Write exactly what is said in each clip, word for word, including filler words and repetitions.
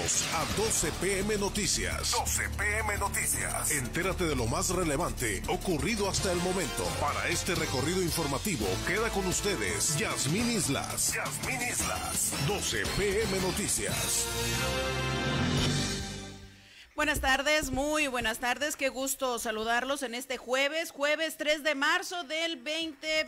Bienvenidos a doce pe eme Noticias. doce pe eme Noticias. Entérate de lo más relevante ocurrido hasta el momento. Para este recorrido informativo queda con ustedes Yasmín Islas. Yasmín Islas. doce pe eme Noticias. Buenas tardes, muy buenas tardes, qué gusto saludarlos en este jueves, jueves tres de marzo del veinte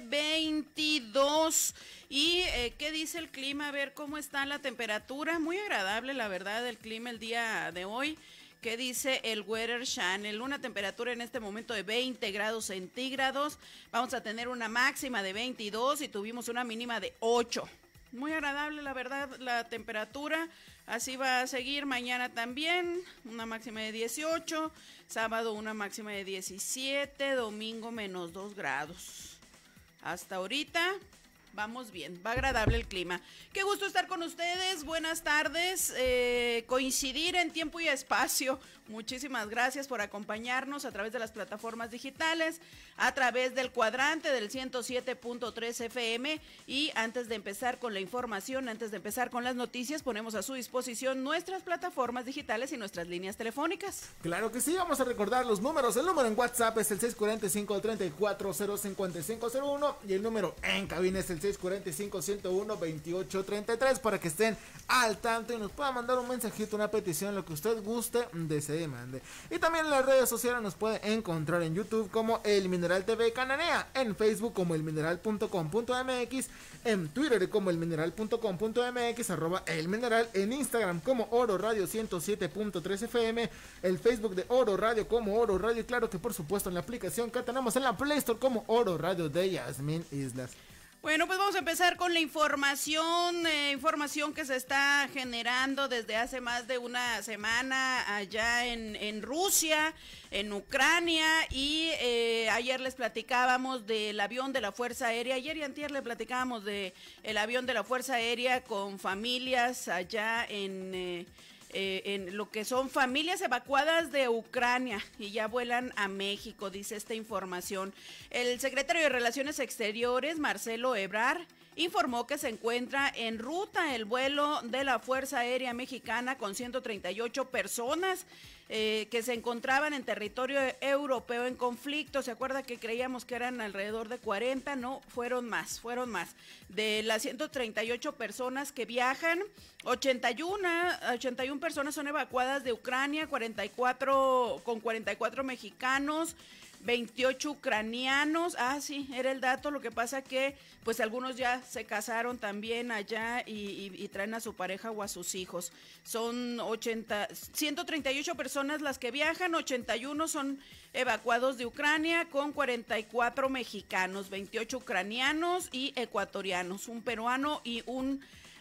veintidós. Y eh, ¿qué dice el clima? A ver cómo está la temperatura, muy agradable la verdad el clima el día de hoy. ¿Qué dice el Weather Channel? Una temperatura en este momento de veinte grados centígrados, vamos a tener una máxima de veintidós y tuvimos una mínima de ocho. Muy agradable, la verdad, la temperatura. Así va a seguir mañana también, una máxima de dieciocho, sábado una máxima de diecisiete, domingo menos dos grados. Hasta ahorita vamos bien, va agradable el clima. Qué gusto estar con ustedes, buenas tardes, eh, coincidir en tiempo y espacio. Muchísimas gracias por acompañarnos a través de las plataformas digitales, a través del cuadrante del ciento siete punto tres efe eme. Y antes de empezar con la información, antes de empezar con las noticias, ponemos a su disposición nuestras plataformas digitales y nuestras líneas telefónicas. Claro que sí, vamos a recordar los números. El número en WhatsApp es el seis cuatro cinco, tres cuatro cero cinco cinco cero uno y el número en cabina es el seis cuatro cinco, uno cero uno, veintiocho treinta y tres para que estén al tanto y nos puedan mandar un mensajito, una petición, lo que usted guste, desee, mande. Y también en las redes sociales nos puede encontrar en YouTube como El Mineral T V Cananea, en Facebook como elmineral punto com punto eme equis, en Twitter como elmineral punto com punto eme equis, arroba El Mineral, en Instagram como Oro Radio ciento siete punto tres efe eme, el Facebook de Oro Radio como Oro Radio, y claro que por supuesto en la aplicación que tenemos en la Play Store como Oro Radio de Yasmín Islas. Bueno, pues vamos a empezar con la información, eh, información que se está generando desde hace más de una semana allá en, en Rusia, en Ucrania, y eh, ayer les platicábamos del avión de la Fuerza Aérea, ayer y antier le platicábamos de el avión de la Fuerza Aérea con familias allá en... Eh, Eh, en lo que son familias evacuadas de Ucrania y ya vuelan a México, dice esta información. El secretario de Relaciones Exteriores, Marcelo Ebrard, informó que se encuentra en ruta el vuelo de la Fuerza Aérea Mexicana con ciento treinta y ocho personas eh, que se encontraban en territorio europeo en conflicto. ¿Se acuerda que creíamos que eran alrededor de cuarenta? No, fueron más, fueron más. De las ciento treinta y ocho personas que viajan, ochenta y uno, ochenta y una personas son evacuadas de Ucrania, cuarenta y cuatro con cuarenta y cuatro mexicanos, veintiocho ucranianos. Ah, sí, era el dato. Lo que pasa que pues algunos ya se casaron también allá y, y, y traen a su pareja o a sus hijos. Son ochenta, ciento treinta y ocho personas las que viajan, ochenta y uno son evacuados de Ucrania con cuarenta y cuatro mexicanos, veintiocho ucranianos y ecuatorianos, un peruano y un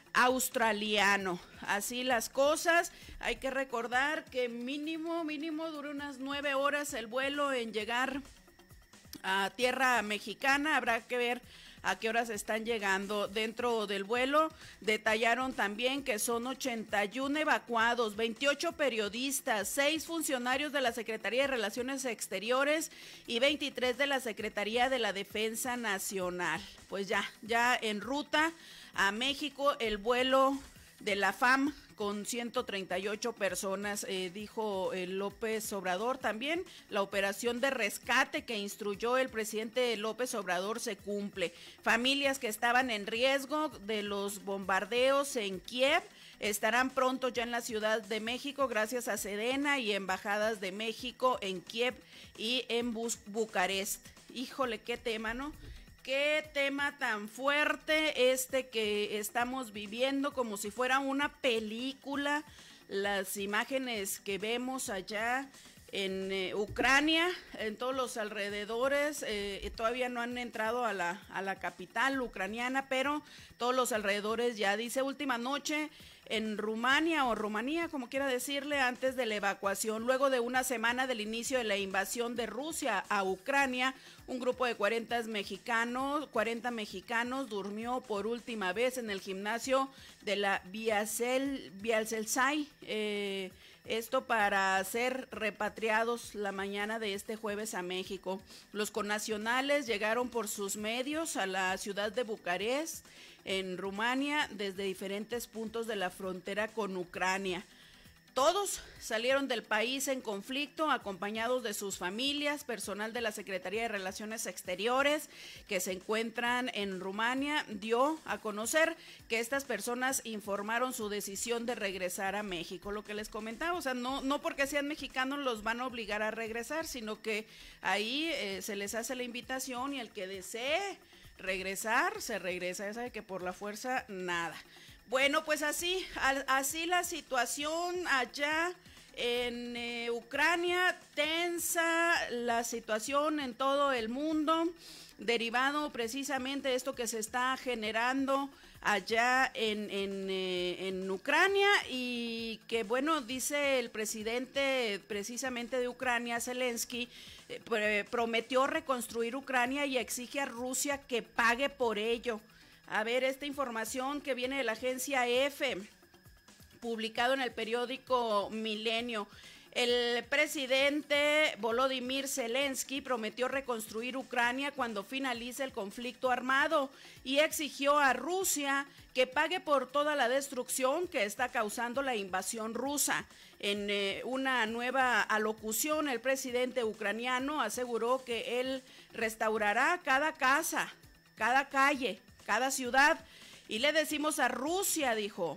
australiano. Así las cosas. Hay que recordar que mínimo, mínimo dura unas nueve horas el vuelo en llegar a tierra mexicana. Habrá que ver a qué horas están llegando. Dentro del vuelo detallaron también que son ochenta y uno evacuados, veintiocho periodistas, seis funcionarios de la Secretaría de Relaciones Exteriores y veintitrés de la Secretaría de la Defensa Nacional. Pues ya, ya en ruta a México el vuelo de la FAM con ciento treinta y ocho personas, eh, dijo eh, López Obrador. También la operación de rescate que instruyó el presidente López Obrador se cumple. Familias que estaban en riesgo de los bombardeos en Kiev estarán pronto ya en la Ciudad de México gracias a Sedena y embajadas de México en Kiev y en Bus- Bucarest. Híjole, qué tema, ¿no? Qué tema tan fuerte este que estamos viviendo, como si fuera una película. Las imágenes que vemos allá en eh, Ucrania, en todos los alrededores, eh, todavía no han entrado a la, a la capital ucraniana, pero todos los alrededores ya. Dice última noche en Rumania o Rumanía, como quiera decirle, antes de la evacuación. Luego de una semana del inicio de la invasión de Rusia a Ucrania, un grupo de cuarenta mexicanos, cuarenta mexicanos durmió por última vez en el gimnasio de la Biasel, Bielselsay, eh, esto para ser repatriados la mañana de este jueves a México. Los connacionales llegaron por sus medios a la ciudad de Bucarest, en Rumania, desde diferentes puntos de la frontera con Ucrania. Todos salieron del país en conflicto, acompañados de sus familias. Personal de la Secretaría de Relaciones Exteriores que se encuentran en Rumania dio a conocer que estas personas informaron su decisión de regresar a México. Lo que les comentaba, o sea, no, no porque sean mexicanos los van a obligar a regresar, sino que ahí eh, se les hace la invitación y el que desee regresar, se regresa. Ya sabe que por la fuerza, nada. Bueno, pues así, así la situación allá en eh, Ucrania, tensa la situación en todo el mundo, derivado precisamente de esto que se está generando allá en, en, eh, en Ucrania, y que bueno, dice el presidente precisamente de Ucrania, Zelensky, eh, prometió reconstruir Ucrania y exige a Rusia que pague por ello. A ver, esta información que viene de la agencia E F, publicado en el periódico Milenio. El presidente Volodymyr Zelensky prometió reconstruir Ucrania cuando finalice el conflicto armado y exigió a Rusia que pague por toda la destrucción que está causando la invasión rusa. En eh, una nueva alocución, el presidente ucraniano aseguró que él restaurará cada casa, cada calle, cada ciudad, y le decimos a Rusia, dijo,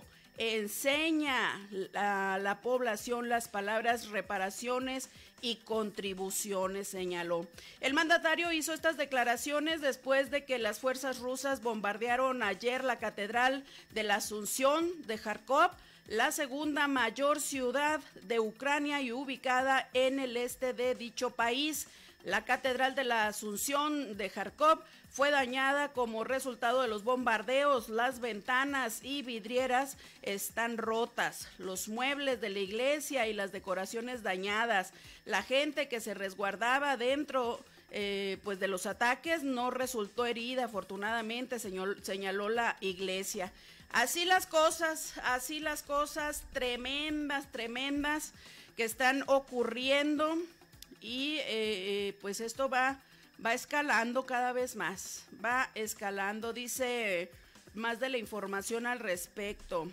enseña a la población las palabras reparaciones y contribuciones, señaló. El mandatario hizo estas declaraciones después de que las fuerzas rusas bombardearon ayer la catedral de la Asunción de Kharkov, la segunda mayor ciudad de Ucrania y ubicada en el este de dicho país. La catedral de la Asunción de Kharkov fue dañada como resultado de los bombardeos. Las ventanas y vidrieras están rotas, los muebles de la iglesia y las decoraciones dañadas. La gente que se resguardaba dentro eh, pues de los ataques no resultó herida, afortunadamente, señor, señaló la iglesia. Así las cosas, así las cosas tremendas, tremendas que están ocurriendo. Y eh, pues esto va, va escalando cada vez más, va escalando, dice más de la información al respecto.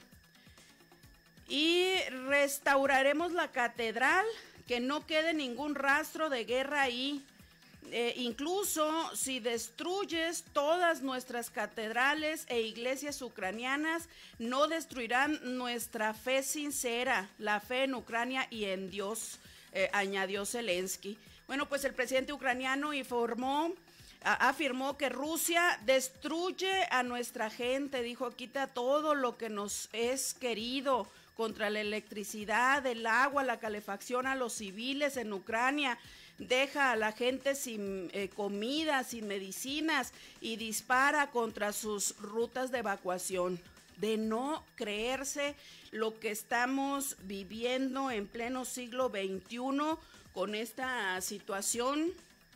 Y restauraremos la catedral, que no quede ningún rastro de guerra ahí. Eh, incluso si destruyes todas nuestras catedrales e iglesias ucranianas, no destruirán nuestra fe sincera, la fe en Ucrania y en Dios. Eh, añadió Zelensky. Bueno, pues el presidente ucraniano informó, a, afirmó que Rusia destruye a nuestra gente, dijo, quita todo lo que nos es querido, contra la electricidad, el agua, la calefacción a los civiles en Ucrania, deja a la gente sin eh, comida, sin medicinas y dispara contra sus rutas de evacuación. De no creerse lo que estamos viviendo en pleno siglo veintiuno con esta situación.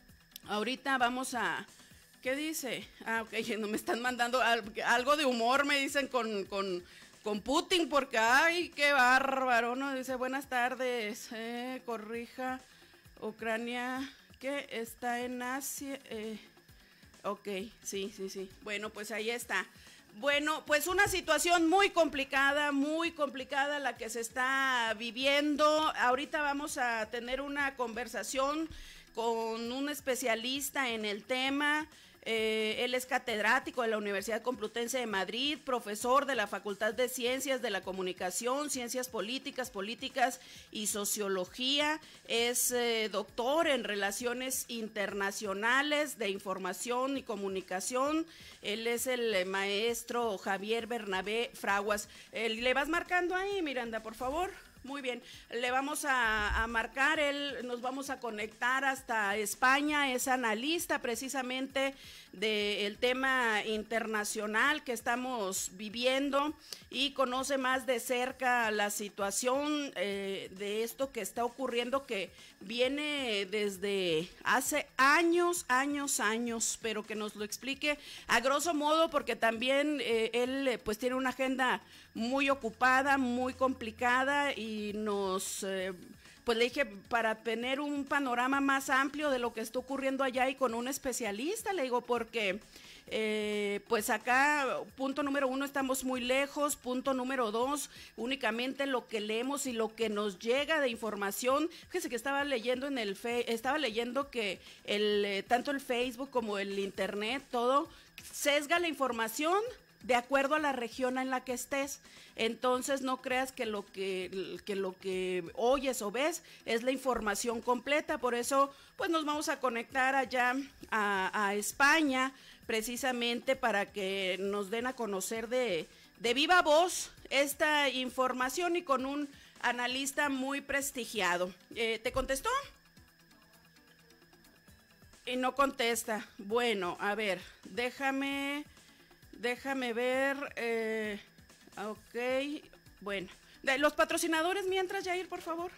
Ahorita vamos a... ¿Qué dice? Ah, ok, no me están mandando algo de humor, me dicen con, con, con Putin, porque ¡ay, qué bárbaro! ¿No? Dice, buenas tardes, eh, corrija, Ucrania, ¿qué? Está en Asia... Eh, ok, sí, sí, sí. Bueno, pues ahí está. Bueno, pues una situación muy complicada, muy complicada la que se está viviendo. Ahorita vamos a tener una conversación con un especialista en el tema. Eh, él es catedrático de la Universidad Complutense de Madrid, profesor de la Facultad de Ciencias de la Comunicación, Ciencias Políticas, Políticas y Sociología. Es eh, doctor en Relaciones Internacionales de Información y Comunicación. Él es el eh, maestro Javier Bernabé Fraguas. Eh, ¿Le vas marcando ahí, Miranda, por favor? Muy bien, le vamos a, a marcar, él, nos vamos a conectar hasta España, es analista precisamente del tema internacional que estamos viviendo y conoce más de cerca la situación eh, de esto que está ocurriendo, que viene desde hace años, años, años, pero que nos lo explique a grosso modo, porque también eh, él pues tiene una agenda muy ocupada, muy complicada, y nos, eh, pues le dije, para tener un panorama más amplio de lo que está ocurriendo allá y con un especialista, le digo, porque Eh, pues acá, punto número uno, estamos muy lejos. Punto número dos, únicamente lo que leemos y lo que nos llega de información. Fíjese que estaba leyendo en el fe, estaba leyendo que el eh, tanto el Facebook como el internet, todo sesga la información de acuerdo a la región en la que estés. Entonces no creas que lo que, que lo que oyes o ves es la información completa. Por eso pues nos vamos a conectar allá a, a España, precisamente para que nos den a conocer de, de viva voz esta información y con un analista muy prestigiado. Eh, ¿te contestó? Y no contesta. Bueno, a ver, déjame... Déjame ver, eh, ok, bueno, de los patrocinadores mientras, Jair, por favor.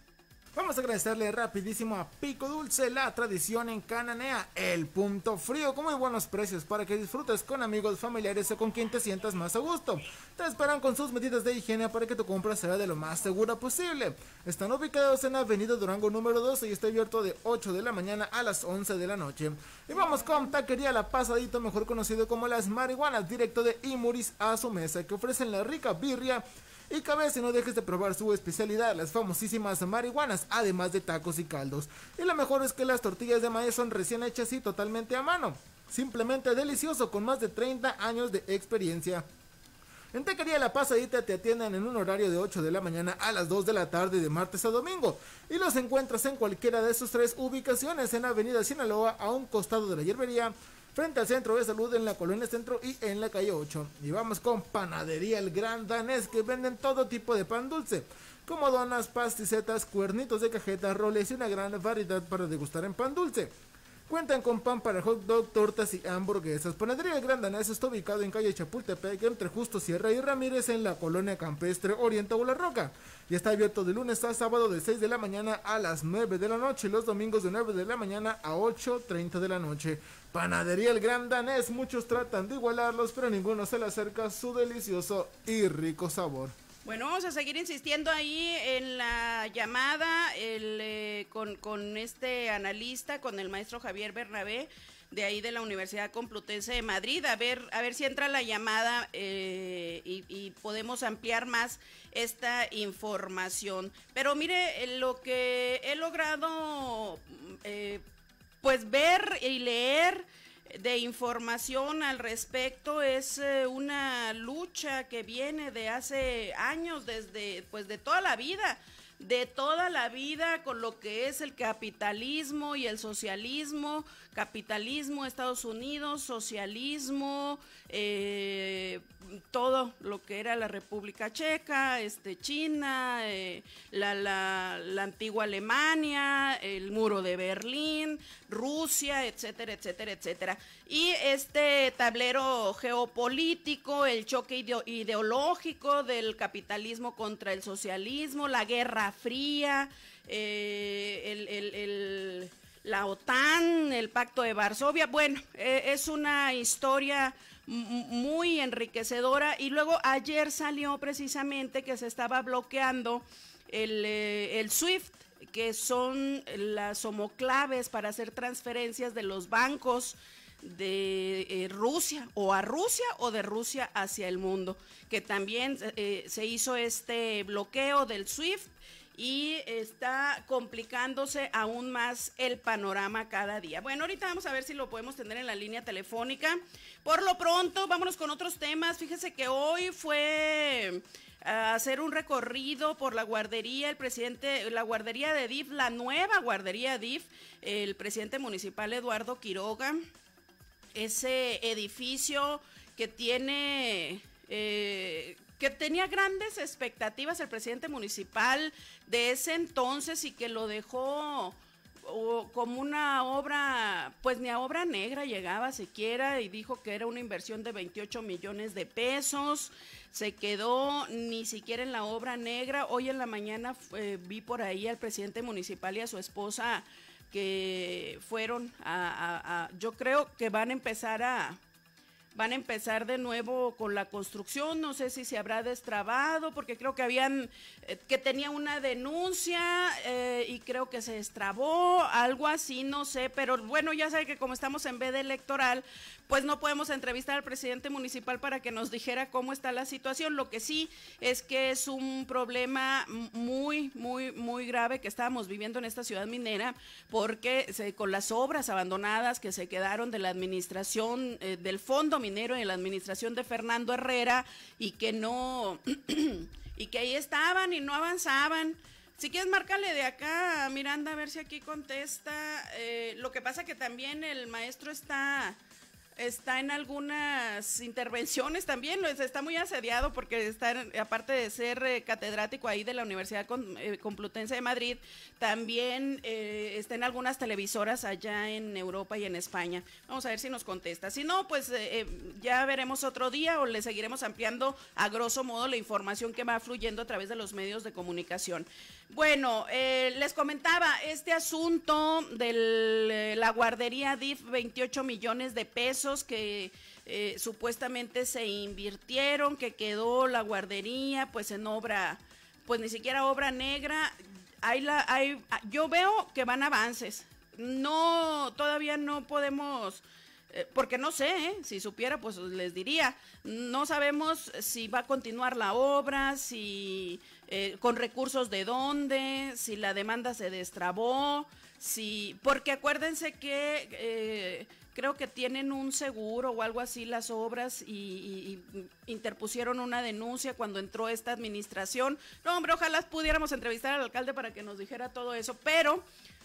Vamos a agradecerle rapidísimo a Pico Dulce, la tradición en Cananea, el punto frío, con muy buenos precios para que disfrutes con amigos, familiares o con quien te sientas más a gusto. Te esperan con sus medidas de higiene para que tu compra sea de lo más segura posible. Están ubicados en Avenida Durango número doce y está abierto de ocho de la mañana a las once de la noche. Y vamos con Taquería La Pasadita, mejor conocido como Las Marihuanas, directo de Imuris a su mesa, que ofrecen la rica birria y cabeza, y no dejes de probar su especialidad, las famosísimas marihuanas, además de tacos y caldos. Y lo mejor es que las tortillas de maíz son recién hechas y totalmente a mano. Simplemente delicioso, con más de treinta años de experiencia. En Taquería La Pasadita te atienden en un horario de ocho de la mañana a las dos de la tarde de martes a domingo. Y los encuentras en cualquiera de sus tres ubicaciones, en Avenida Sinaloa, a un costado de la hierbería, frente al Centro de Salud en la Colonia Centro y en la calle ocho. Y vamos con Panadería El Gran Danés, que venden todo tipo de pan dulce, como donas, pasticetas, cuernitos de cajeta, roles y una gran variedad para degustar en pan dulce. Cuentan con pan para hot dog, tortas y hamburguesas. Panadería El Gran Danés está ubicado en calle Chapultepec, entre Justo Sierra y Ramírez, en la Colonia Campestre Oriente o La Roca. Y está abierto de lunes a sábado de seis de la mañana a las nueve de la noche, y los domingos de nueve de la mañana a ocho treinta de la noche. Panadería El Gran Danés, muchos tratan de igualarlos, pero ninguno se le acerca a su delicioso y rico sabor. Bueno, vamos a seguir insistiendo ahí en la llamada el, eh, con, con este analista, con el maestro Javier Bernabé, de ahí de la Universidad Complutense de Madrid, a ver, a ver si entra la llamada eh, y, y podemos ampliar más esta información. Pero mire, lo que he logrado eh, pues ver y leer de información al respecto es eh, una lucha que viene de hace años, desde pues de toda la vida, de toda la vida, con lo que es el capitalismo y el socialismo. Capitalismo, Estados Unidos, socialismo, eh, todo lo que era la República Checa, este, China, eh, la, la, la antigua Alemania, el muro de Berlín, Rusia, etcétera, etcétera, etcétera. Y este tablero geopolítico, el choque ideo- ideológico del capitalismo contra el socialismo, la Guerra Fría, eh, el, el, el, la OTAN, el Pacto de Varsovia. Bueno, eh, es una historia muy enriquecedora. Y luego ayer salió precisamente que se estaba bloqueando el, eh, el SWIFT, que son las homoclaves para hacer transferencias de los bancos de eh, Rusia, o a Rusia o de Rusia hacia el mundo, que también eh, se hizo este bloqueo del SWIFT y está complicándose aún más el panorama cada día. Bueno, ahorita vamos a ver si lo podemos tener en la línea telefónica. Por lo pronto, vámonos con otros temas. Fíjese que hoy fue a hacer un recorrido por la guardería, el presidente, la guardería de D I F, la nueva guardería D I F, el presidente municipal Eduardo Quiroga, ese edificio que tiene... Eh, que tenía grandes expectativas el presidente municipal de ese entonces y que lo dejó o, como una obra, pues ni a obra negra llegaba siquiera, y dijo que era una inversión de veintiocho millones de pesos, se quedó ni siquiera en la obra negra. Hoy en la mañana eh, vi por ahí al presidente municipal y a su esposa que fueron a, a, a yo creo que van a empezar a van a empezar de nuevo con la construcción, no sé si se habrá destrabado, porque creo que habían, eh, que tenía una denuncia eh, y creo que se destrabó, algo así, no sé, pero bueno, ya sabe que como estamos en veda electoral, pues no podemos entrevistar al presidente municipal para que nos dijera cómo está la situación. Lo que sí es que es un problema muy, muy, muy grave que estábamos viviendo en esta ciudad minera, porque se, con las obras abandonadas que se quedaron de la administración eh, del fondo minero y de la administración de Fernando Herrera, y que no, y que ahí estaban y no avanzaban. Si quieres, márcale de acá a Miranda a ver si aquí contesta. Eh, lo que pasa que también el maestro está... está en algunas intervenciones también, está muy asediado porque está, aparte de ser eh, catedrático ahí de la Universidad Complutense de Madrid, también eh, está en algunas televisoras allá en Europa y en España. Vamos a ver si nos contesta. Si no, pues eh, ya veremos otro día o le seguiremos ampliando a grosso modo la información que va fluyendo a través de los medios de comunicación. Bueno, eh, les comentaba este asunto de la guardería D I F, veintiocho millones de pesos que eh, supuestamente se invirtieron, que quedó la guardería pues en obra, pues ni siquiera obra negra. Hay la, hay, yo veo que van avances, no, todavía no podemos... Porque no sé, ¿eh? Si supiera pues les diría, no sabemos si va a continuar la obra, si eh, con recursos de dónde, si la demanda se destrabó, si, porque acuérdense que eh, creo que tienen un seguro o algo así las obras y, y, y interpusieron una denuncia cuando entró esta administración. No, hombre, ojalá pudiéramos entrevistar al alcalde para que nos dijera todo eso, pero...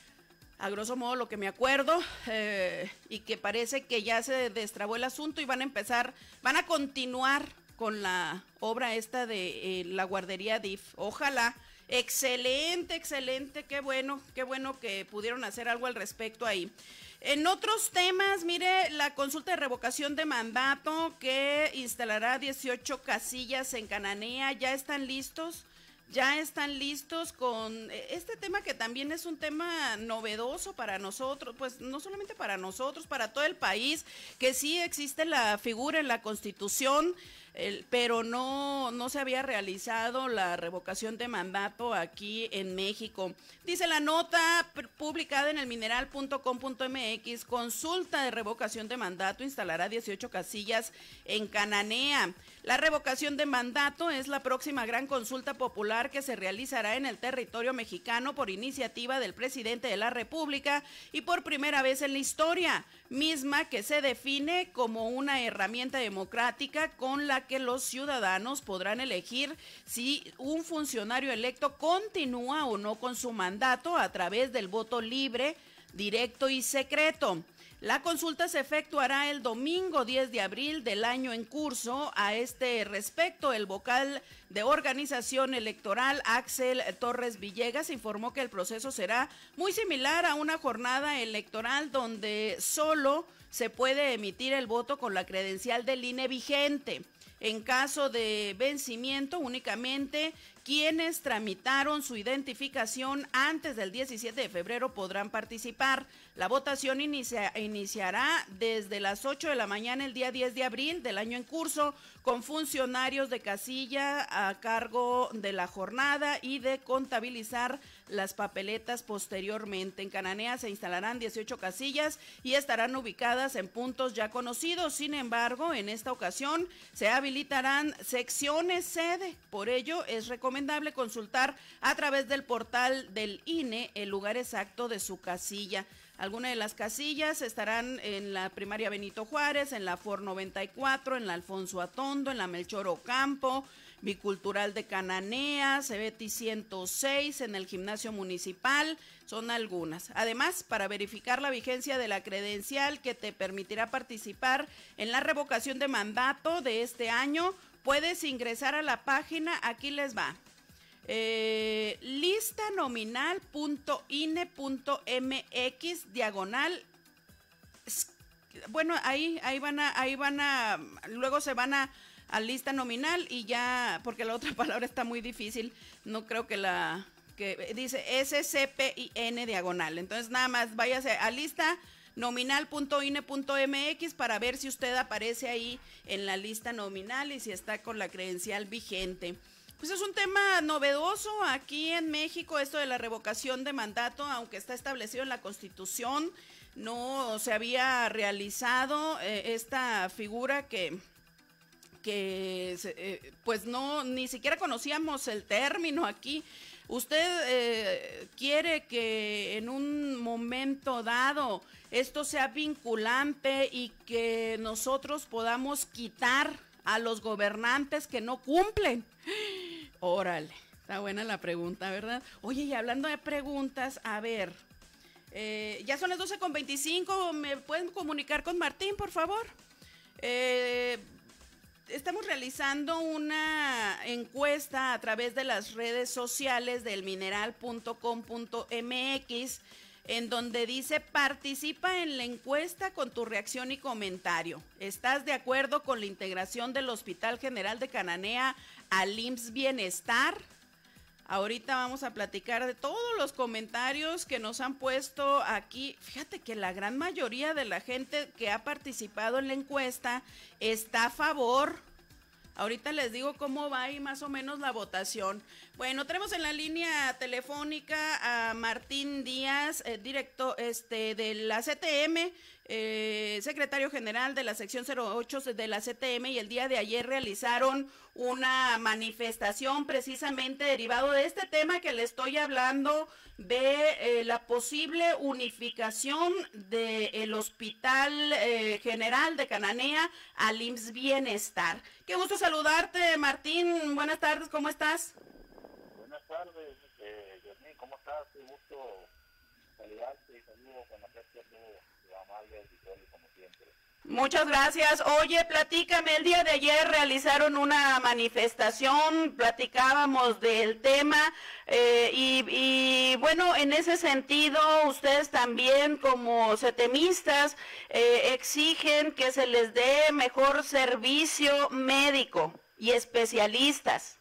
a grosso modo lo que me acuerdo eh, y que parece que ya se destrabó el asunto y van a empezar, van a continuar con la obra esta de eh, la guardería D I F. Ojalá, excelente, excelente, qué bueno, qué bueno que pudieron hacer algo al respecto ahí. En otros temas, mire, la consulta de revocación de mandato que instalará dieciocho casillas en Cananea, ¿ya están listos? Ya están listos con este tema que también es un tema novedoso para nosotros, pues no solamente para nosotros, para todo el país, que sí existe la figura en la Constitución, el, pero no, no se había realizado la revocación de mandato aquí en México. Dice la nota publicada en el mineral punto com punto m x, consulta de revocación de mandato instalará dieciocho casillas en Cananea. La revocación de mandato es la próxima gran consulta popular que se realizará en el territorio mexicano por iniciativa del presidente de la República y por primera vez en la historia, misma que se define como una herramienta democrática con la que los ciudadanos podrán elegir si un funcionario electo continúa o no con su mandato a través del voto libre, directo y secreto. La consulta se efectuará el domingo diez de abril del año en curso. A este respecto, el vocal de organización electoral, Axel Torres Villegas, informó que el proceso será muy similar a una jornada electoral donde solo se puede emitir el voto con la credencial del I N E vigente. En caso de vencimiento, únicamente quienes tramitaron su identificación antes del diecisiete de febrero podrán participar. La votación inicia, iniciará desde las ocho de la mañana el día diez de abril del año en curso, con funcionarios de casilla a cargo de la jornada y de contabilizar las papeletas posteriormente. En Cananea se instalarán dieciocho casillas y estarán ubicadas en puntos ya conocidos. Sin embargo, en esta ocasión se habilitarán secciones sede. Por ello, es recomendable consultar a través del portal del I N E el lugar exacto de su casilla. Algunas de las casillas estarán en la primaria Benito Juárez, en la FOR noventa y cuatro, en la Alfonso Atondo, en la Melchor Ocampo, Bicultural de Cananea, Cebeti ciento seis, en el Gimnasio Municipal, son algunas. Además, para verificar la vigencia de la credencial que te permitirá participar en la revocación de mandato de este año, puedes ingresar a la página, aquí les va. Eh, lista nominal punto I N E punto M X diagonal. Bueno, ahí, ahí van a, ahí van a, luego se van a, a lista nominal y ya, porque la otra palabra está muy difícil, no creo que la, que dice S C P I N diagonal. Entonces nada más váyase a lista nominal punto I N E punto M X para ver si usted aparece ahí en la lista nominal y si está con la credencial vigente. Pues es un tema novedoso aquí en México, esto de la revocación de mandato, aunque está establecido en la Constitución, no se había realizado eh, esta figura que, que eh, pues no, ni siquiera conocíamos el término aquí. ¿Usted eh, quiere que en un momento dado esto sea vinculante y que nosotros podamos quitar a los gobernantes que no cumplen? Órale, está buena la pregunta, ¿verdad? Oye, y hablando de preguntas, a ver, eh, ya son las doce con veinticinco, ¿me pueden comunicar con Martín, por favor? Eh, estamos realizando una encuesta a través de las redes sociales del mineral punto com punto M X, en donde dice: participa en la encuesta con tu reacción y comentario. ¿Estás de acuerdo con la integración del Hospital General de Cananea al I M S S Bienestar? Ahorita vamos a platicar de todos los comentarios que nos han puesto aquí. Fíjate que la gran mayoría de la gente que ha participado en la encuesta está a favor. Ahorita les digo cómo va ahí más o menos la votación. Bueno, tenemos en la línea telefónica a Martín Díaz, eh, directo este, de la C T M, eh, secretario general de la sección cero ocho de la C T M, y el día de ayer realizaron una manifestación precisamente derivado de este tema que le estoy hablando, de eh, la posible unificación del Hospital eh, General de Cananea al I M S S Bienestar. Qué gusto saludarte, Martín. Buenas tardes, ¿cómo estás? Buenas tardes, eh, Yasmín, ¿cómo estás? Un gusto saludarte y saludo con afecto a todo lo amable auditorio, como siempre. Muchas gracias. Oye, platícame, el día de ayer realizaron una manifestación, platicábamos del tema eh, y, y bueno, en ese sentido, ustedes también como setemistas eh, exigen que se les dé mejor servicio médico y especialistas.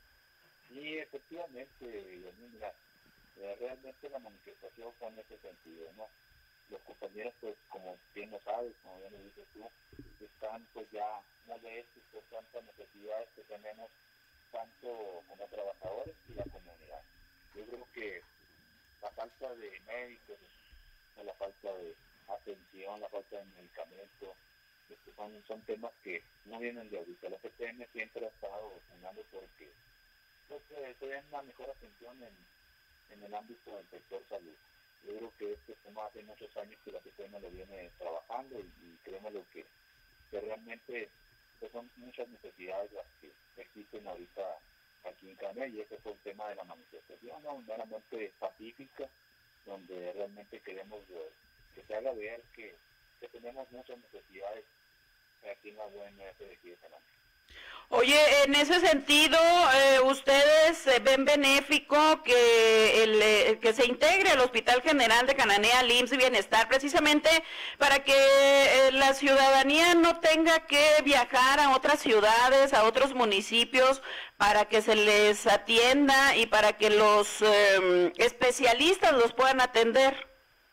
Sí, efectivamente, mira, eh, realmente la manifestación fue en ese sentido, ¿no? Los compañeros, pues, como bien lo sabes, como bien lo dices tú, están pues ya molestos por tantas necesidades que tenemos, tanto como trabajadores y la comunidad. Yo creo que la falta de médicos, la falta de atención, la falta de medicamentos, estos son, son temas que no vienen de ahorita. La C T M siempre ha estado funcionando porque pues, eh, se den una mejor atención en, en el ámbito del sector salud. Yo creo que este tema hace muchos años que la C T M lo viene trabajando y, y creemos lo que, que realmente pues son muchas necesidades las que existen ahorita aquí en Cananea, y ese fue el tema de la manifestación, ¿no? Meramente pacífica, donde realmente queremos eh, que se haga ver que, que tenemos muchas necesidades aquí en la U N S de aquí de Cananea. Oye, en ese sentido, eh, ¿ustedes eh, ven benéfico que, el, eh, que se integre el Hospital General de Cananea al I M S S Bienestar, precisamente para que eh, la ciudadanía no tenga que viajar a otras ciudades, a otros municipios, para que se les atienda y para que los eh, especialistas los puedan atender?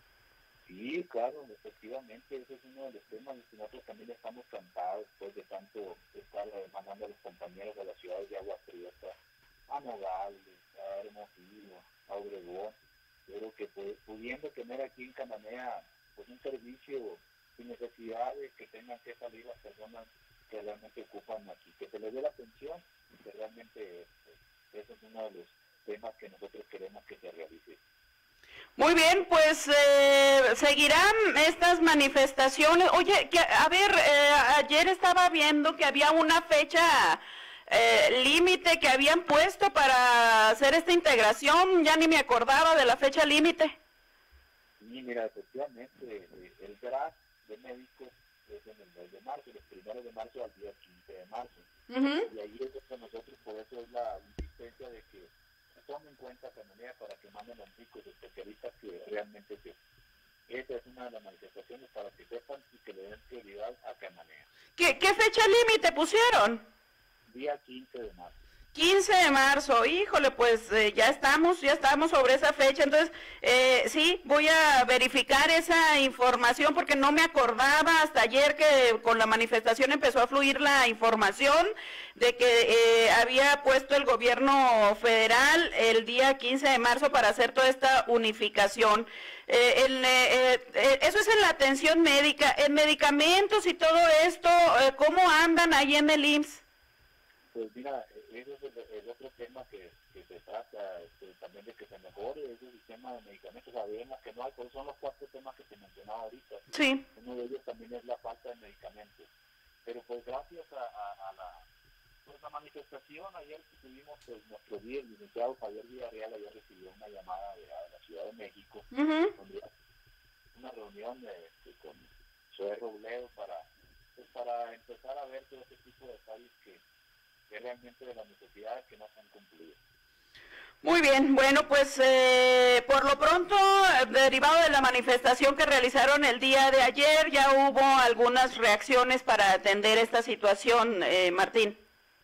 Sí, claro, efectivamente, ese es uno de los temas que nosotros también estamos cansados después de tanto estar mandando a los compañeros de las ciudades de Agua Prieta, a Nogales, a Hermosillo, a Obregón. Yo creo que pues, pudiendo tener aquí en Cananea pues, un servicio sin necesidad de que tengan que salir las personas que realmente ocupan aquí, que se les dé la atención, que realmente pues, ese es uno de los temas que nosotros queremos que se realice. Muy bien, pues eh, seguirán estas manifestaciones. Oye, que, a ver, eh, ayer estaba viendo que había una fecha eh, límite que habían puesto para hacer esta integración. Ya ni me acordaba de la fecha límite. Sí, mira, efectivamente, el draft de médicos es en el mes de marzo, los primeros de marzo al día quince de marzo. Uh-huh. Y ahí es donde nosotros, por eso es la insistencia de que tomen en cuenta Cananea para que manden los médicos especialistas que realmente se. Esa es una de las manifestaciones para que sepan y que le den prioridad a Cananea. ¿Qué, qué fecha límite pusieron? Día quince de marzo. quince de marzo, híjole, pues eh, ya estamos, ya estamos sobre esa fecha, entonces eh, sí, voy a verificar esa información porque no me acordaba hasta ayer que con la manifestación empezó a fluir la información de que eh, había puesto el gobierno federal el día quince de marzo para hacer toda esta unificación. Eh, el, eh, eh, eso es en la atención médica, en medicamentos y todo esto, eh, ¿cómo andan ahí en el I M S S? Pues mira, ese es el, el otro tema que, que se trata este, también de que se mejore ese sistema de medicamentos. Sabemos que no hay, pues son los cuatro temas que te mencionaba ahorita. Sí. Uno de ellos también es la falta de medicamentos. Pero pues gracias a, a, a la, pues, la manifestación, ayer que tuvimos pues, nuestro día, el licenciado Javier Villarreal ayer recibió una llamada de, de la Ciudad de México, uh-huh. donde una reunión de, de, con Zoé Robledo para, pues, para empezar a ver todo ese tipo de detalles que que realmente de las necesidades que no se han cumplido. Muy bien, bueno, pues eh, por lo pronto, derivado de la manifestación que realizaron el día de ayer, ya hubo algunas reacciones para atender esta situación, eh, Martín.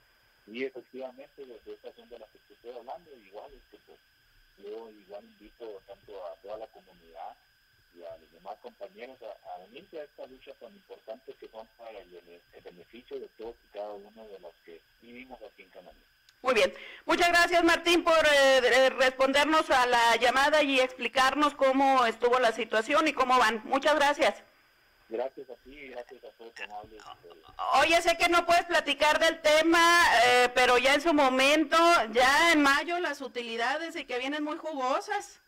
Sí, efectivamente, de estas son de las que te estoy hablando, igual es que pues, yo igual invito tanto a toda la comunidad y a los demás compañeros a, a unirse a esta lucha tan importante que son para el, el beneficio de todos y cada uno de los que vivimos aquí en Canadá. Muy bien, muchas gracias Martín por eh, respondernos a la llamada y explicarnos cómo estuvo la situación y cómo van. Muchas gracias. Gracias a ti y gracias a todos los amables. Oye, sé que no puedes platicar del tema, eh, pero ya en su momento, ya en mayo, las utilidades y que vienen muy jugosas.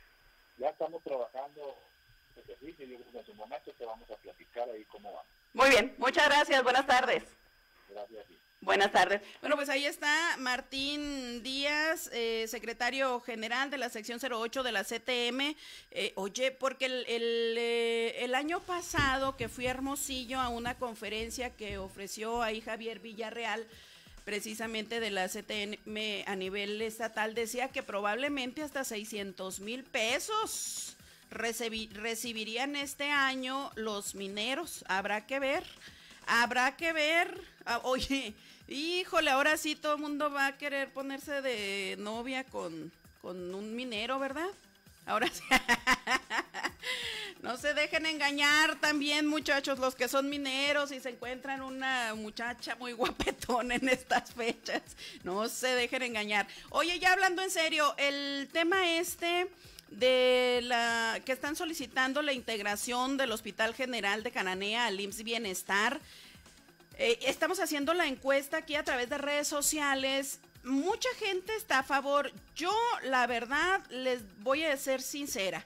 Ya estamos trabajando ejercicio, yo creo que en su momento te vamos a platicar ahí cómo va. Muy bien, muchas gracias, buenas tardes. Gracias a ti. Buenas tardes. Bueno, pues ahí está Martín Díaz, eh, secretario general de la sección cero ocho de la C T M. Eh, oye, porque el, el, eh, el año pasado que fui a Hermosillo a una conferencia que ofreció ahí Javier Villarreal, precisamente de la C T M a nivel estatal, decía que probablemente hasta seiscientos mil pesos recibi- recibirían este año los mineros. Habrá que ver, habrá que ver. Ah, oye, híjole, ahora sí todo el mundo va a querer ponerse de novia con, con un minero, ¿verdad? Ahora sí. No se dejen engañar también, muchachos, los que son mineros y se encuentran una muchacha muy guapetona en estas fechas. No se dejen engañar. Oye, ya hablando en serio, el tema este de la que están solicitando la integración del Hospital General de Cananea al I M S S Bienestar. Eh, estamos haciendo la encuesta aquí a través de redes sociales. Mucha gente está a favor. Yo, la verdad, les voy a ser sincera.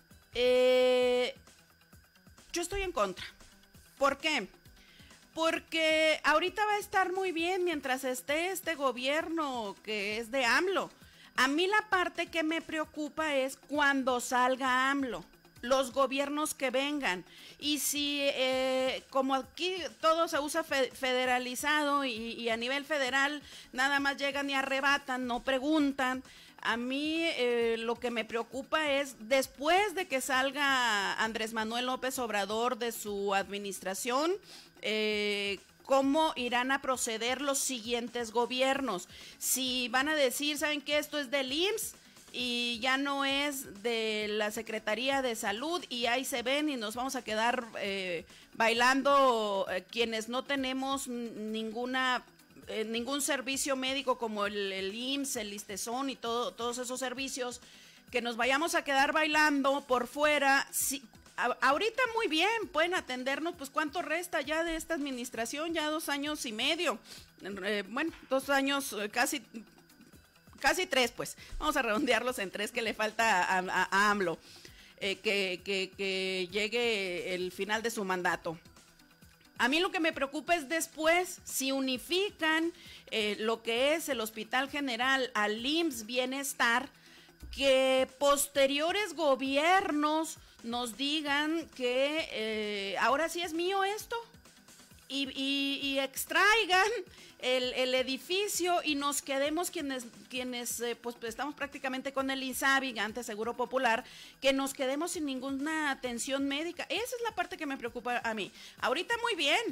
Eh, yo estoy en contra. ¿Por qué? Porque ahorita va a estar muy bien mientras esté este gobierno que es de AMLO. A mí la parte que me preocupa es cuando salga AMLO, los gobiernos que vengan. Y si, eh, como aquí todo se usa fe- federalizado y, y a nivel federal nada más llegan y arrebatan, no preguntan. A mí eh, lo que me preocupa es después de que salga Andrés Manuel López Obrador de su administración, eh, cómo irán a proceder los siguientes gobiernos. Si van a decir, ¿saben qué? Esto es del I M S S y ya no es de la Secretaría de Salud y ahí se ven y nos vamos a quedar eh, bailando eh, quienes no tenemos ninguna... Eh, ningún servicio médico como el, el I M S S, el Listezón y todo, todos esos servicios, que nos vayamos a quedar bailando por fuera. Si, a, ahorita muy bien, pueden atendernos, pues ¿cuánto resta ya de esta administración? Ya dos años y medio, eh, bueno, dos años, eh, casi, casi tres, pues, vamos a redondearlos en tres que le falta a, a, a AMLO, eh, que, que, que llegue el final de su mandato. A mí lo que me preocupa es después, si unifican eh, lo que es el Hospital General al I M S S Bienestar, que posteriores gobiernos nos digan que eh, ahora sí es mío esto y, y, y extraigan el, el edificio y nos quedemos quienes, quienes eh, pues estamos prácticamente con el INSABI, antes Seguro Popular, que nos quedemos sin ninguna atención médica. Esa es la parte que me preocupa a mí. Ahorita muy bien,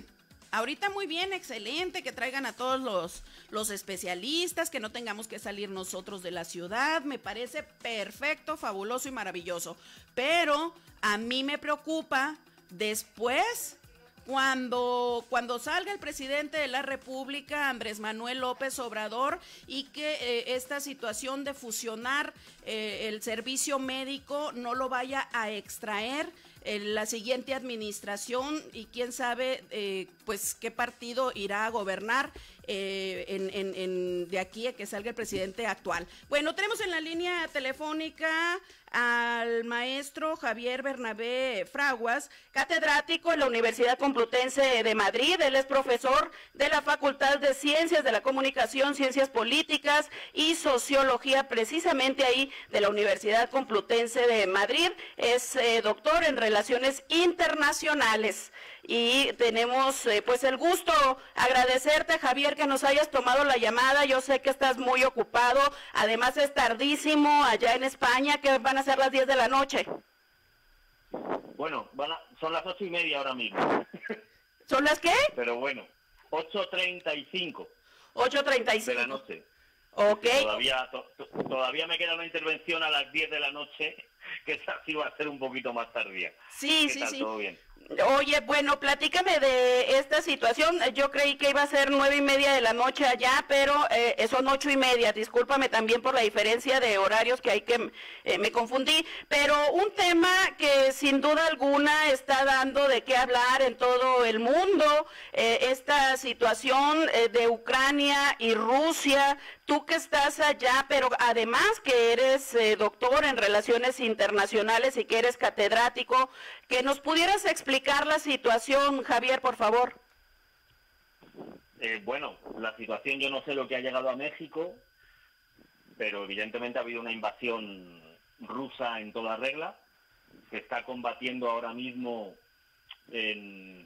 Ahorita muy bien, excelente, que traigan a todos los, los especialistas, que no tengamos que salir nosotros de la ciudad, me parece perfecto, fabuloso y maravilloso. Pero a mí me preocupa después, cuando, cuando salga el presidente de la República, Andrés Manuel López Obrador, y que eh, esta situación de fusionar eh, el servicio médico no lo vaya a extraer en la siguiente administración, y quién sabe eh, pues qué partido irá a gobernar eh, en, en, en, de aquí a que salga el presidente actual. Bueno, tenemos en la línea telefónica al maestro Javier Bernabé Fraguas, catedrático en la Universidad Complutense de Madrid. Él es profesor de la Facultad de Ciencias de la Comunicación, Ciencias Políticas y Sociología, precisamente ahí de la Universidad Complutense de Madrid. Es eh, doctor en Relaciones Internacionales. Y tenemos eh, pues el gusto agradecerte, Javier, que nos hayas tomado la llamada. Yo sé que estás muy ocupado, además es tardísimo allá en España, que van a ser las diez de la noche. Bueno, van a, son las ocho y media ahora mismo. ¿Son las qué? Pero bueno, ocho treinta y cinco. ocho treinta y cinco. De la noche. Ok. Todavía, to, to, todavía me queda una intervención a las diez de la noche, que esa sí va a ser un poquito más tardía. Sí, ¿Qué sí, tal? sí. ¿Todo bien? Oye, bueno, platícame de esta situación. Yo creí que iba a ser nueve y media de la noche allá, pero eh, son ocho y media. Discúlpame también por la diferencia de horarios que hay que eh, me confundí. Pero un tema que sin duda alguna está dando de qué hablar en todo el mundo, eh, esta situación eh, de Ucrania y Rusia. Tú que estás allá, pero además que eres eh, doctor en Relaciones Internacionales y que eres catedrático, que nos pudieras explicar la situación, Javier, por favor. Eh, bueno, la situación, yo no sé lo que ha llegado a México, pero evidentemente ha habido una invasión rusa en toda regla. Se está combatiendo ahora mismo en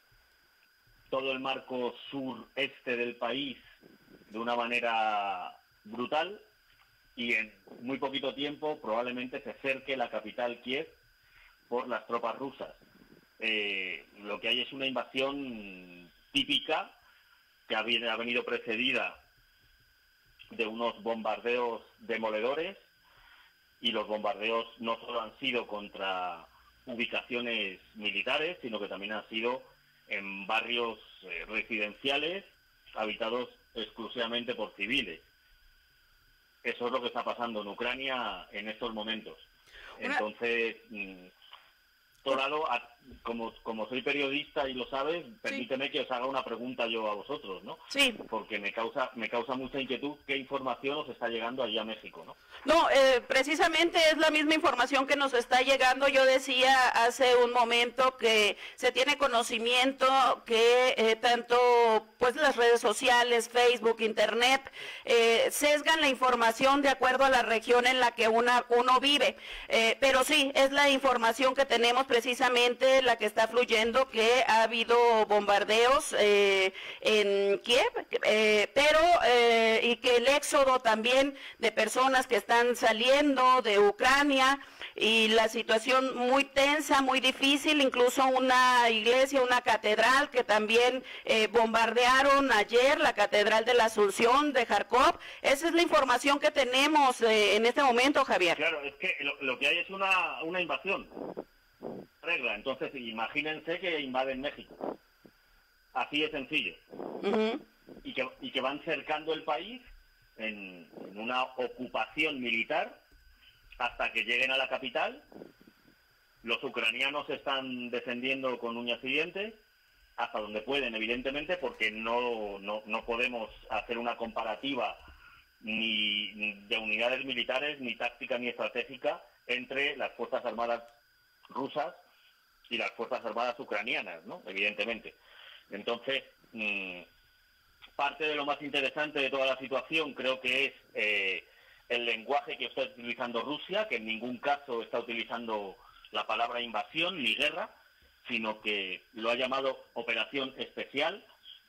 todo el marco sureste del país de una manera brutal, y en muy poquito tiempo probablemente se cerque la capital Kiev por las tropas rusas. Eh, lo que hay es una invasión típica que ha venido precedida de unos bombardeos demoledores, y los bombardeos no solo han sido contra ubicaciones militares, sino que también han sido en barrios eh, residenciales habitados exclusivamente por civiles. Eso es lo que está pasando en Ucrania en estos momentos. Entonces, por lado, como, como soy periodista y lo sabes, permíteme sí. que os haga una pregunta yo a vosotros, ¿no? Sí. Porque me causa me causa mucha inquietud qué información os está llegando allá a México, ¿no? No, eh, precisamente es la misma información que nos está llegando. Yo decía hace un momento que se tiene conocimiento que eh, tanto pues las redes sociales, Facebook, Internet, eh, sesgan la información de acuerdo a la región en la que una, uno vive. Eh, pero sí, es la información que tenemos precisamente la que está fluyendo, que ha habido bombardeos eh, en Kiev, eh, pero eh, y que el éxodo también de personas que están saliendo de Ucrania, y la situación muy tensa, muy difícil, incluso una iglesia, una catedral que también eh, bombardearon ayer, la Catedral de la Asunción de Kharkov. Esa es la información que tenemos eh, en este momento, Javier. Claro, es que lo, lo que hay es una, una invasión. Regla, entonces imagínense que invaden México. Así de sencillo. Uh-huh. y, que, y que van cercando el país en, en una ocupación militar hasta que lleguen a la capital. Los ucranianos están defendiendo con uñas y dientes hasta donde pueden, evidentemente, porque no, no, no podemos hacer una comparativa ni, ni de unidades militares, ni táctica ni estratégica entre las Fuerzas Armadas rusas y las Fuerzas Armadas ucranianas, ¿no? Evidentemente. Entonces, mmm, parte de lo más interesante de toda la situación creo que es eh, el lenguaje que está utilizando Rusia, que en ningún caso está utilizando la palabra invasión ni guerra, sino que lo ha llamado operación especial,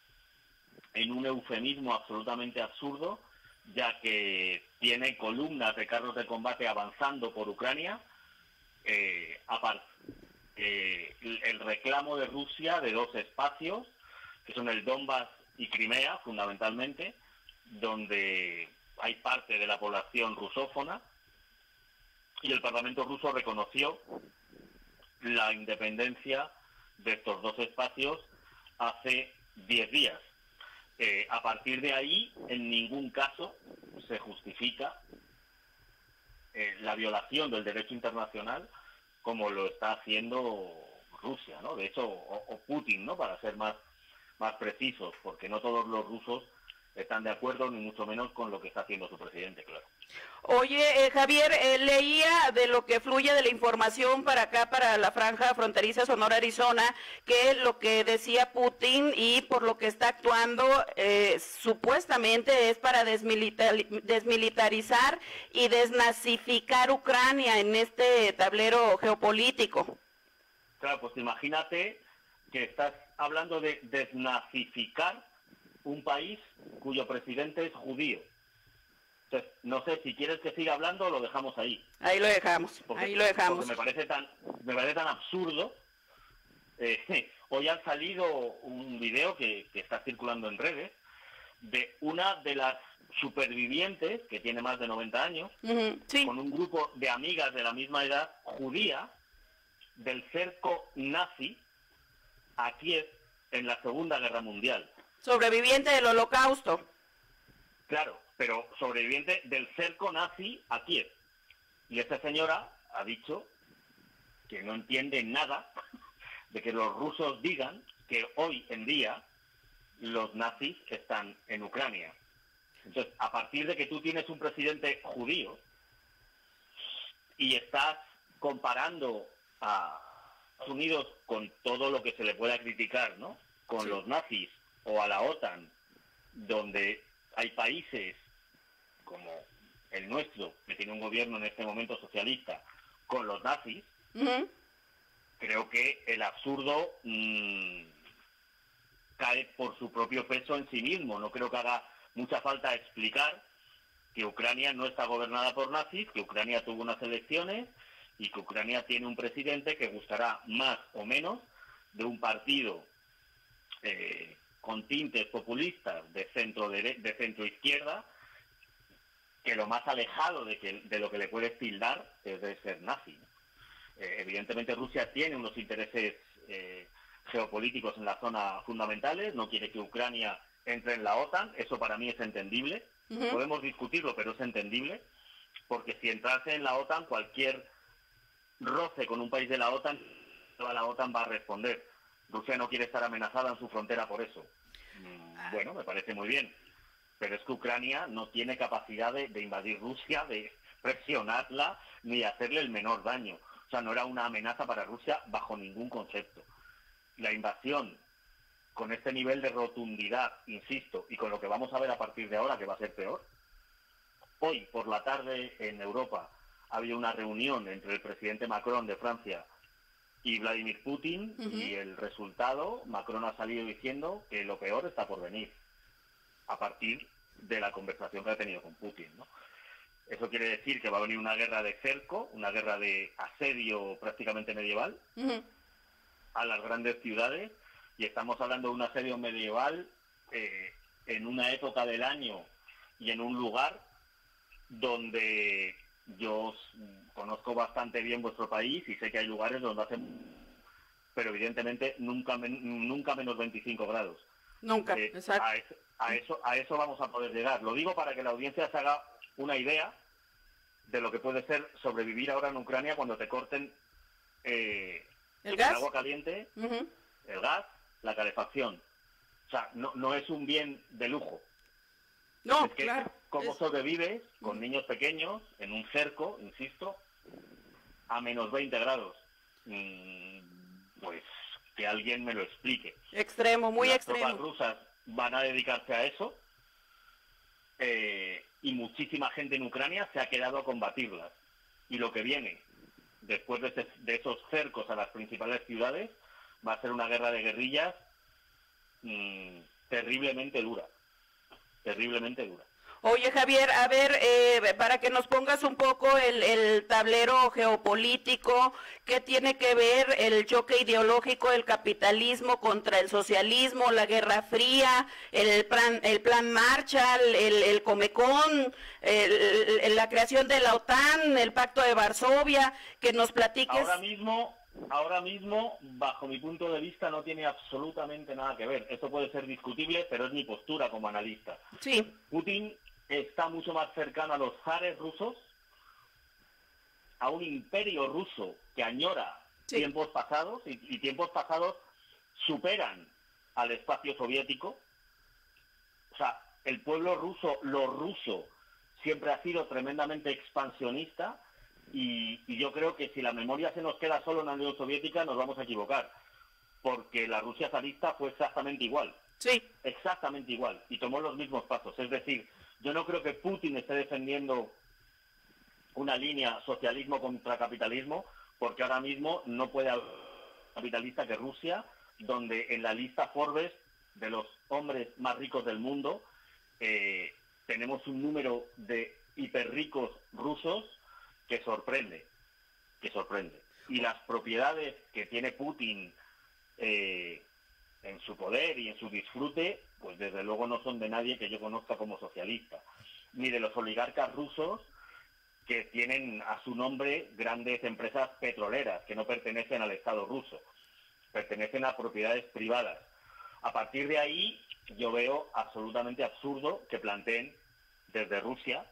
en un eufemismo absolutamente absurdo, ya que tiene columnas de carros de combate avanzando por Ucrania. Eh, aparte, eh, el, el reclamo de Rusia de dos espacios que son el Donbass y Crimea, fundamentalmente, donde hay parte de la población rusófona, y el Parlamento ruso reconoció la independencia de estos dos espacios hace diez días. Eh, a partir de ahí, en ningún caso se justifica eh, la violación del derecho internacional como lo está haciendo Rusia, ¿no? De hecho, o, o Putin, ¿no? Para ser más, más precisos, porque no todos los rusos están de acuerdo, ni mucho menos con lo que está haciendo su presidente, claro. Oye, eh, Javier, eh, leía de lo que fluye de la información para acá, para la franja fronteriza Sonora-Arizona, que lo que decía Putin y por lo que está actuando eh, supuestamente es para desmilitar, desmilitarizar y desnazificar Ucrania en este tablero geopolítico. Claro, pues imagínate que estás hablando de desnazificar un país cuyo presidente es judío. Entonces, no sé si quieres que siga hablando o lo dejamos ahí. Ahí lo dejamos, porque, ahí lo dejamos. Porque me parece tan, me parece tan absurdo. Eh, hoy ha salido un video que, que está circulando en redes de una de las supervivientes, que tiene más de noventa años, uh-huh, sí. con un grupo de amigas de la misma edad, judía, del cerco nazi a Kiev en la Segunda Guerra Mundial. Sobreviviente del Holocausto. Claro, pero sobreviviente del cerco nazi a Kiev. Y esta señora ha dicho que no entiende nada de que los rusos digan que hoy en día los nazis están en Ucrania. Entonces, a partir de que tú tienes un presidente judío y estás comparando a Estados Unidos con todo lo que se le pueda criticar, ¿no? Con sí. los nazis o a la OTAN, donde hay países como el nuestro, que tiene un gobierno en este momento socialista, con los nazis, uh-huh. creo que el absurdo mmm, cae por su propio peso en sí mismo. No creo que haga mucha falta explicar que Ucrania no está gobernada por nazis, que Ucrania tuvo unas elecciones y que Ucrania tiene un presidente que gustará más o menos de un partido eh, con tintes populistas de centro de, de centro izquierda, que lo más alejado de, que, de lo que le puedes tildar es de ser nazi. Eh, evidentemente Rusia tiene unos intereses eh, geopolíticos en la zona fundamentales, no quiere que Ucrania entre en la OTAN, eso para mí es entendible, uh-huh. podemos discutirlo, pero es entendible, porque si entrase en la OTAN, cualquier roce con un país de la OTAN, toda la OTAN va a responder. Rusia no quiere estar amenazada en su frontera por eso. Mm, bueno, me parece muy bien. Pero es que Ucrania no tiene capacidad de, de invadir Rusia, de presionarla, ni de hacerle el menor daño. O sea, no era una amenaza para Rusia bajo ningún concepto. La invasión, con este nivel de rotundidad, insisto, y con lo que vamos a ver a partir de ahora, que va a ser peor. Hoy, por la tarde, en Europa, había una reunión entre el presidente Macron de Francia y Vladimir Putin, uh-huh. y el resultado, Macron ha salido diciendo que lo peor está por venir, a partir de la conversación que ha tenido con Putin, ¿no? Eso quiere decir que va a venir una guerra de cerco, una guerra de asedio prácticamente medieval, uh-huh. a las grandes ciudades, y estamos hablando de un asedio medieval eh, en una época del año y en un lugar donde yo conozco bastante bien vuestro país y sé que hay lugares donde hace, pero evidentemente nunca men, nunca menos veinticinco grados. Nunca, eh, exacto. A eso, a, eso, a eso vamos a poder llegar. Lo digo para que la audiencia se haga una idea de lo que puede ser sobrevivir ahora en Ucrania cuando te corten eh, el, el gas? agua caliente, uh-huh. el gas, la calefacción. O sea, no, no es un bien de lujo. No, es que claro. ¿Cómo es... sobrevives con niños pequeños en un cerco, insisto, a menos veinte grados? Mm, pues que alguien me lo explique. Extremo, muy Las extremo. Las tropas rusas van a dedicarse a eso eh, y muchísima gente en Ucrania se ha quedado a combatirlas. Y lo que viene después de, ese, de esos cercos a las principales ciudades va a ser una guerra de guerrillas mmm, terriblemente dura. Terriblemente dura. Oye, Javier, a ver, eh, para que nos pongas un poco el, el tablero geopolítico, ¿qué tiene que ver el choque ideológico del capitalismo contra el socialismo, la Guerra Fría, el plan, el plan Marshall, el, el Comecon, el, el, la creación de la OTAN, el Pacto de Varsovia? Que nos platiques. Ahora mismo, ahora mismo, bajo mi punto de vista, no tiene absolutamente nada que ver. Esto puede ser discutible, pero es mi postura como analista. Sí. Putin está mucho más cercano a los zares rusos, a un imperio ruso que añora sí. tiempos pasados, y, y tiempos pasados superan al espacio soviético. O sea, el pueblo ruso, lo ruso, siempre ha sido tremendamente expansionista, y, y yo creo que si la memoria se nos queda solo en la Unión Soviética, nos vamos a equivocar, porque la Rusia zarista fue exactamente igual. Sí. Exactamente igual, y tomó los mismos pasos. Es decir, yo no creo que Putin esté defendiendo una línea socialismo contra capitalismo, porque ahora mismo no puede haber capitalista que Rusia, donde en la lista Forbes de los hombres más ricos del mundo eh, tenemos un número de hiperricos rusos que sorprende, que sorprende. Y las propiedades que tiene Putin eh, en su poder y en su disfrute, pues desde luego no son de nadie que yo conozca como socialista, ni de los oligarcas rusos que tienen a su nombre grandes empresas petroleras que no pertenecen al Estado ruso, pertenecen a propiedades privadas. A partir de ahí yo veo absolutamente absurdo que planteen desde Rusia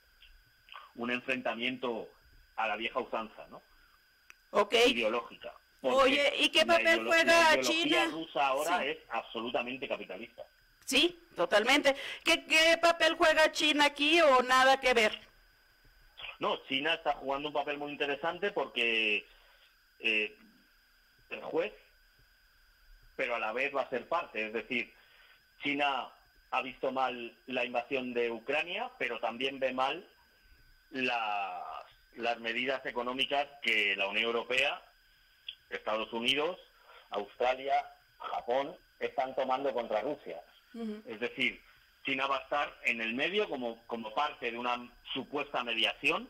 un enfrentamiento a la vieja usanza, ¿no? Okay. Ideológica. Oye, ¿y qué papel juega la China? La rusa ahora sí. es absolutamente capitalista. Sí, totalmente. ¿Qué, ¿Qué papel juega China aquí o nada que ver? No, China está jugando un papel muy interesante porque eh, el juez, pero a la vez va a ser parte. Es decir, China ha visto mal la invasión de Ucrania, pero también ve mal las, las medidas económicas que la Unión Europea, Estados Unidos, Australia, Japón están tomando contra Rusia. Uh-huh. Es decir, China va a estar en el medio como, como parte de una supuesta mediación.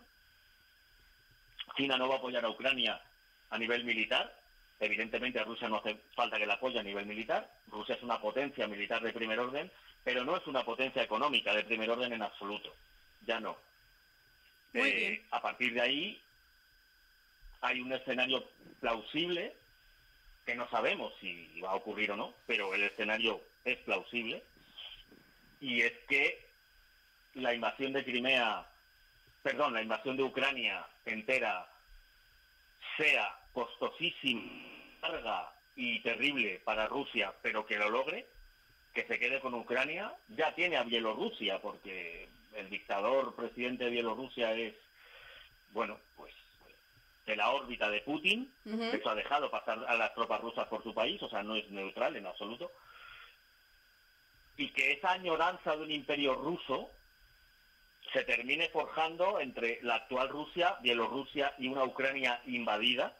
China no va a apoyar a Ucrania a nivel militar. Evidentemente a Rusia no hace falta que la apoye a nivel militar. Rusia es una potencia militar de primer orden, pero no es una potencia económica de primer orden en absoluto. Ya no. Muy eh, bien. A partir de ahí hay un escenario plausible, que no sabemos si va a ocurrir o no, pero el escenario es plausible, y es que la invasión de Crimea, perdón, la invasión de Ucrania entera sea costosísima, larga y terrible para Rusia, pero que lo logre, que se quede con Ucrania. Ya tiene a Bielorrusia, porque el dictador presidente de Bielorrusia es, bueno, pues de la órbita de Putin. Uh-huh. Eso ha dejado pasar a las tropas rusas por su país, o sea, no es neutral en absoluto. Y que esa añoranza de un imperio ruso se termine forjando entre la actual Rusia, Bielorrusia y una Ucrania invadida,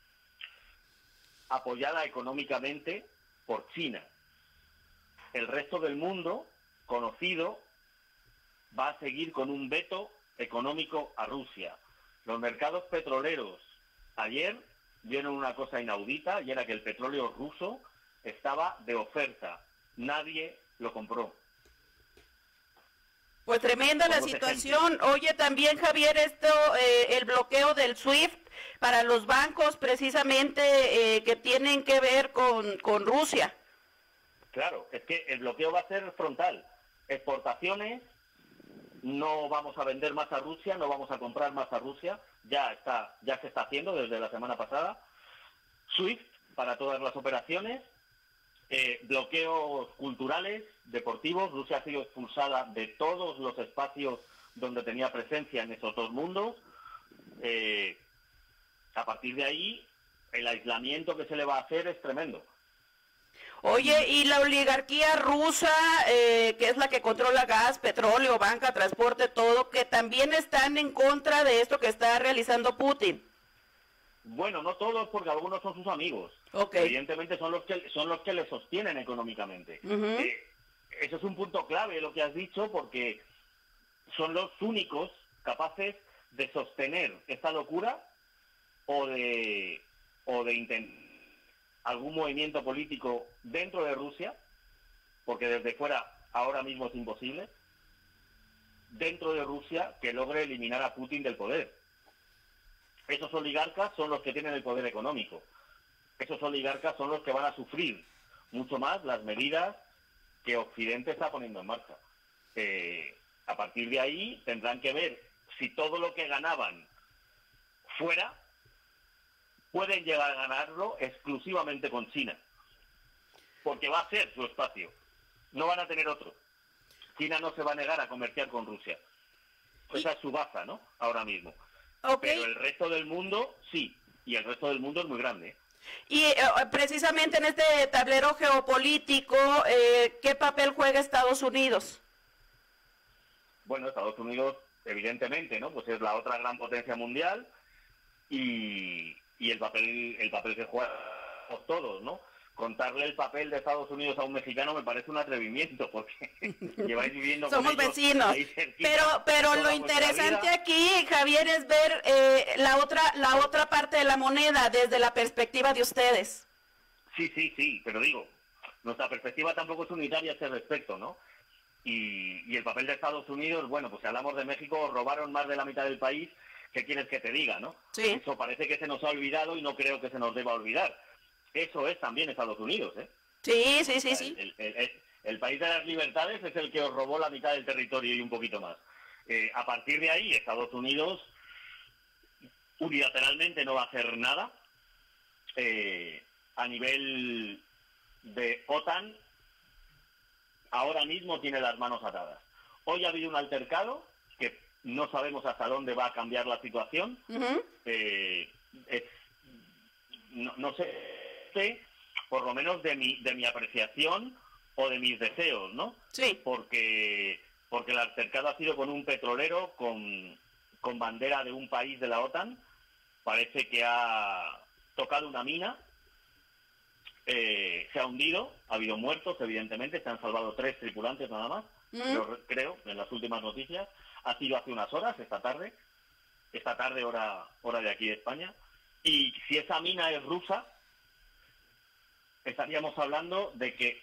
apoyada económicamente por China. El resto del mundo conocido va a seguir con un veto económico a Rusia. Los mercados petroleros ayer vieron una cosa inaudita, y era que el petróleo ruso estaba de oferta. Nadie lo compró. Pues tremenda la situación. Oye, también, Javier, esto, eh, el bloqueo del SWIFT para los bancos precisamente eh, que tienen que ver con, con Rusia. Claro, es que el bloqueo va a ser frontal. Exportaciones, no vamos a vender más a Rusia, no vamos a comprar más a Rusia, ya está, ya se está haciendo desde la semana pasada. SWIFT para todas las operaciones, eh, bloqueos culturales, deportivos. Rusia ha sido expulsada de todos los espacios donde tenía presencia en esos dos mundos. Eh, a partir de ahí, el aislamiento que se le va a hacer es tremendo. Oye, y la oligarquía rusa, eh, que es la que controla gas, petróleo, banca, transporte, todo, que también están en contra de esto que está realizando Putin. Bueno, no todos, porque algunos son sus amigos. Okay. Evidentemente son los que son los que le sostienen económicamente. Uh-huh. Eh, eso es un punto clave lo que has dicho, porque son los únicos capaces de sostener esta locura o de, o de intentar algún movimiento político dentro de Rusia, porque desde fuera ahora mismo es imposible, dentro de Rusia que logre eliminar a Putin del poder. Esos oligarcas son los que tienen el poder económico. Esos oligarcas son los que van a sufrir mucho más las medidas que Occidente está poniendo en marcha. Eh, a partir de ahí tendrán que ver si todo lo que ganaban fuera pueden llegar a ganarlo exclusivamente con China. Porque va a ser su espacio. No van a tener otro. China no se va a negar a comerciar con Rusia. Esa es su baza, ¿no? Ahora mismo. Okay. Pero el resto del mundo, sí. Y el resto del mundo es muy grande. Y eh, precisamente en este tablero geopolítico, eh, ¿qué papel juega Estados Unidos? Bueno, Estados Unidos, evidentemente, ¿no? Pues es la otra gran potencia mundial y, y el papel el papel que jugamos todos, ¿no? Contarle el papel de Estados Unidos a un mexicano me parece un atrevimiento, porque lleváis viviendo somos con ellos vecinos. Pero pero lo interesante aquí, Javier, es ver eh, la otra la otra parte de la moneda desde la perspectiva de ustedes. Sí, sí, sí, pero digo, nuestra perspectiva tampoco es unitaria a ese respecto, ¿no? Y, y el papel de Estados Unidos, bueno, pues si hablamos de México, robaron más de la mitad del país, ¿qué quieres que te diga, no? Sí. Eso parece que se nos ha olvidado y no creo que se nos deba olvidar. Eso es también Estados Unidos, ¿eh? Sí, sí, sí, sí. El, el, el, el país de las libertades es el que os robó la mitad del territorio y un poquito más. Eh, a partir de ahí, Estados Unidos unilateralmente no va a hacer nada. Eh, a nivel de OTAN, ahora mismo tiene las manos atadas. Hoy ha habido un altercado que no sabemos hasta dónde va a cambiar la situación. Uh-huh. eh, es, no, no sé... por lo menos de mi de mi apreciación o de mis deseos, ¿no? Sí. Porque porque el altercado ha sido con un petrolero con, con bandera de un país de la OTAN. Parece que ha tocado una mina, eh, se ha hundido, ha habido muertos, evidentemente, se han salvado tres tripulantes nada más, mm. Pero, creo, en las últimas noticias. Ha sido hace unas horas, esta tarde, esta tarde hora, hora de aquí de España. Y si esa mina es rusa, estaríamos hablando de que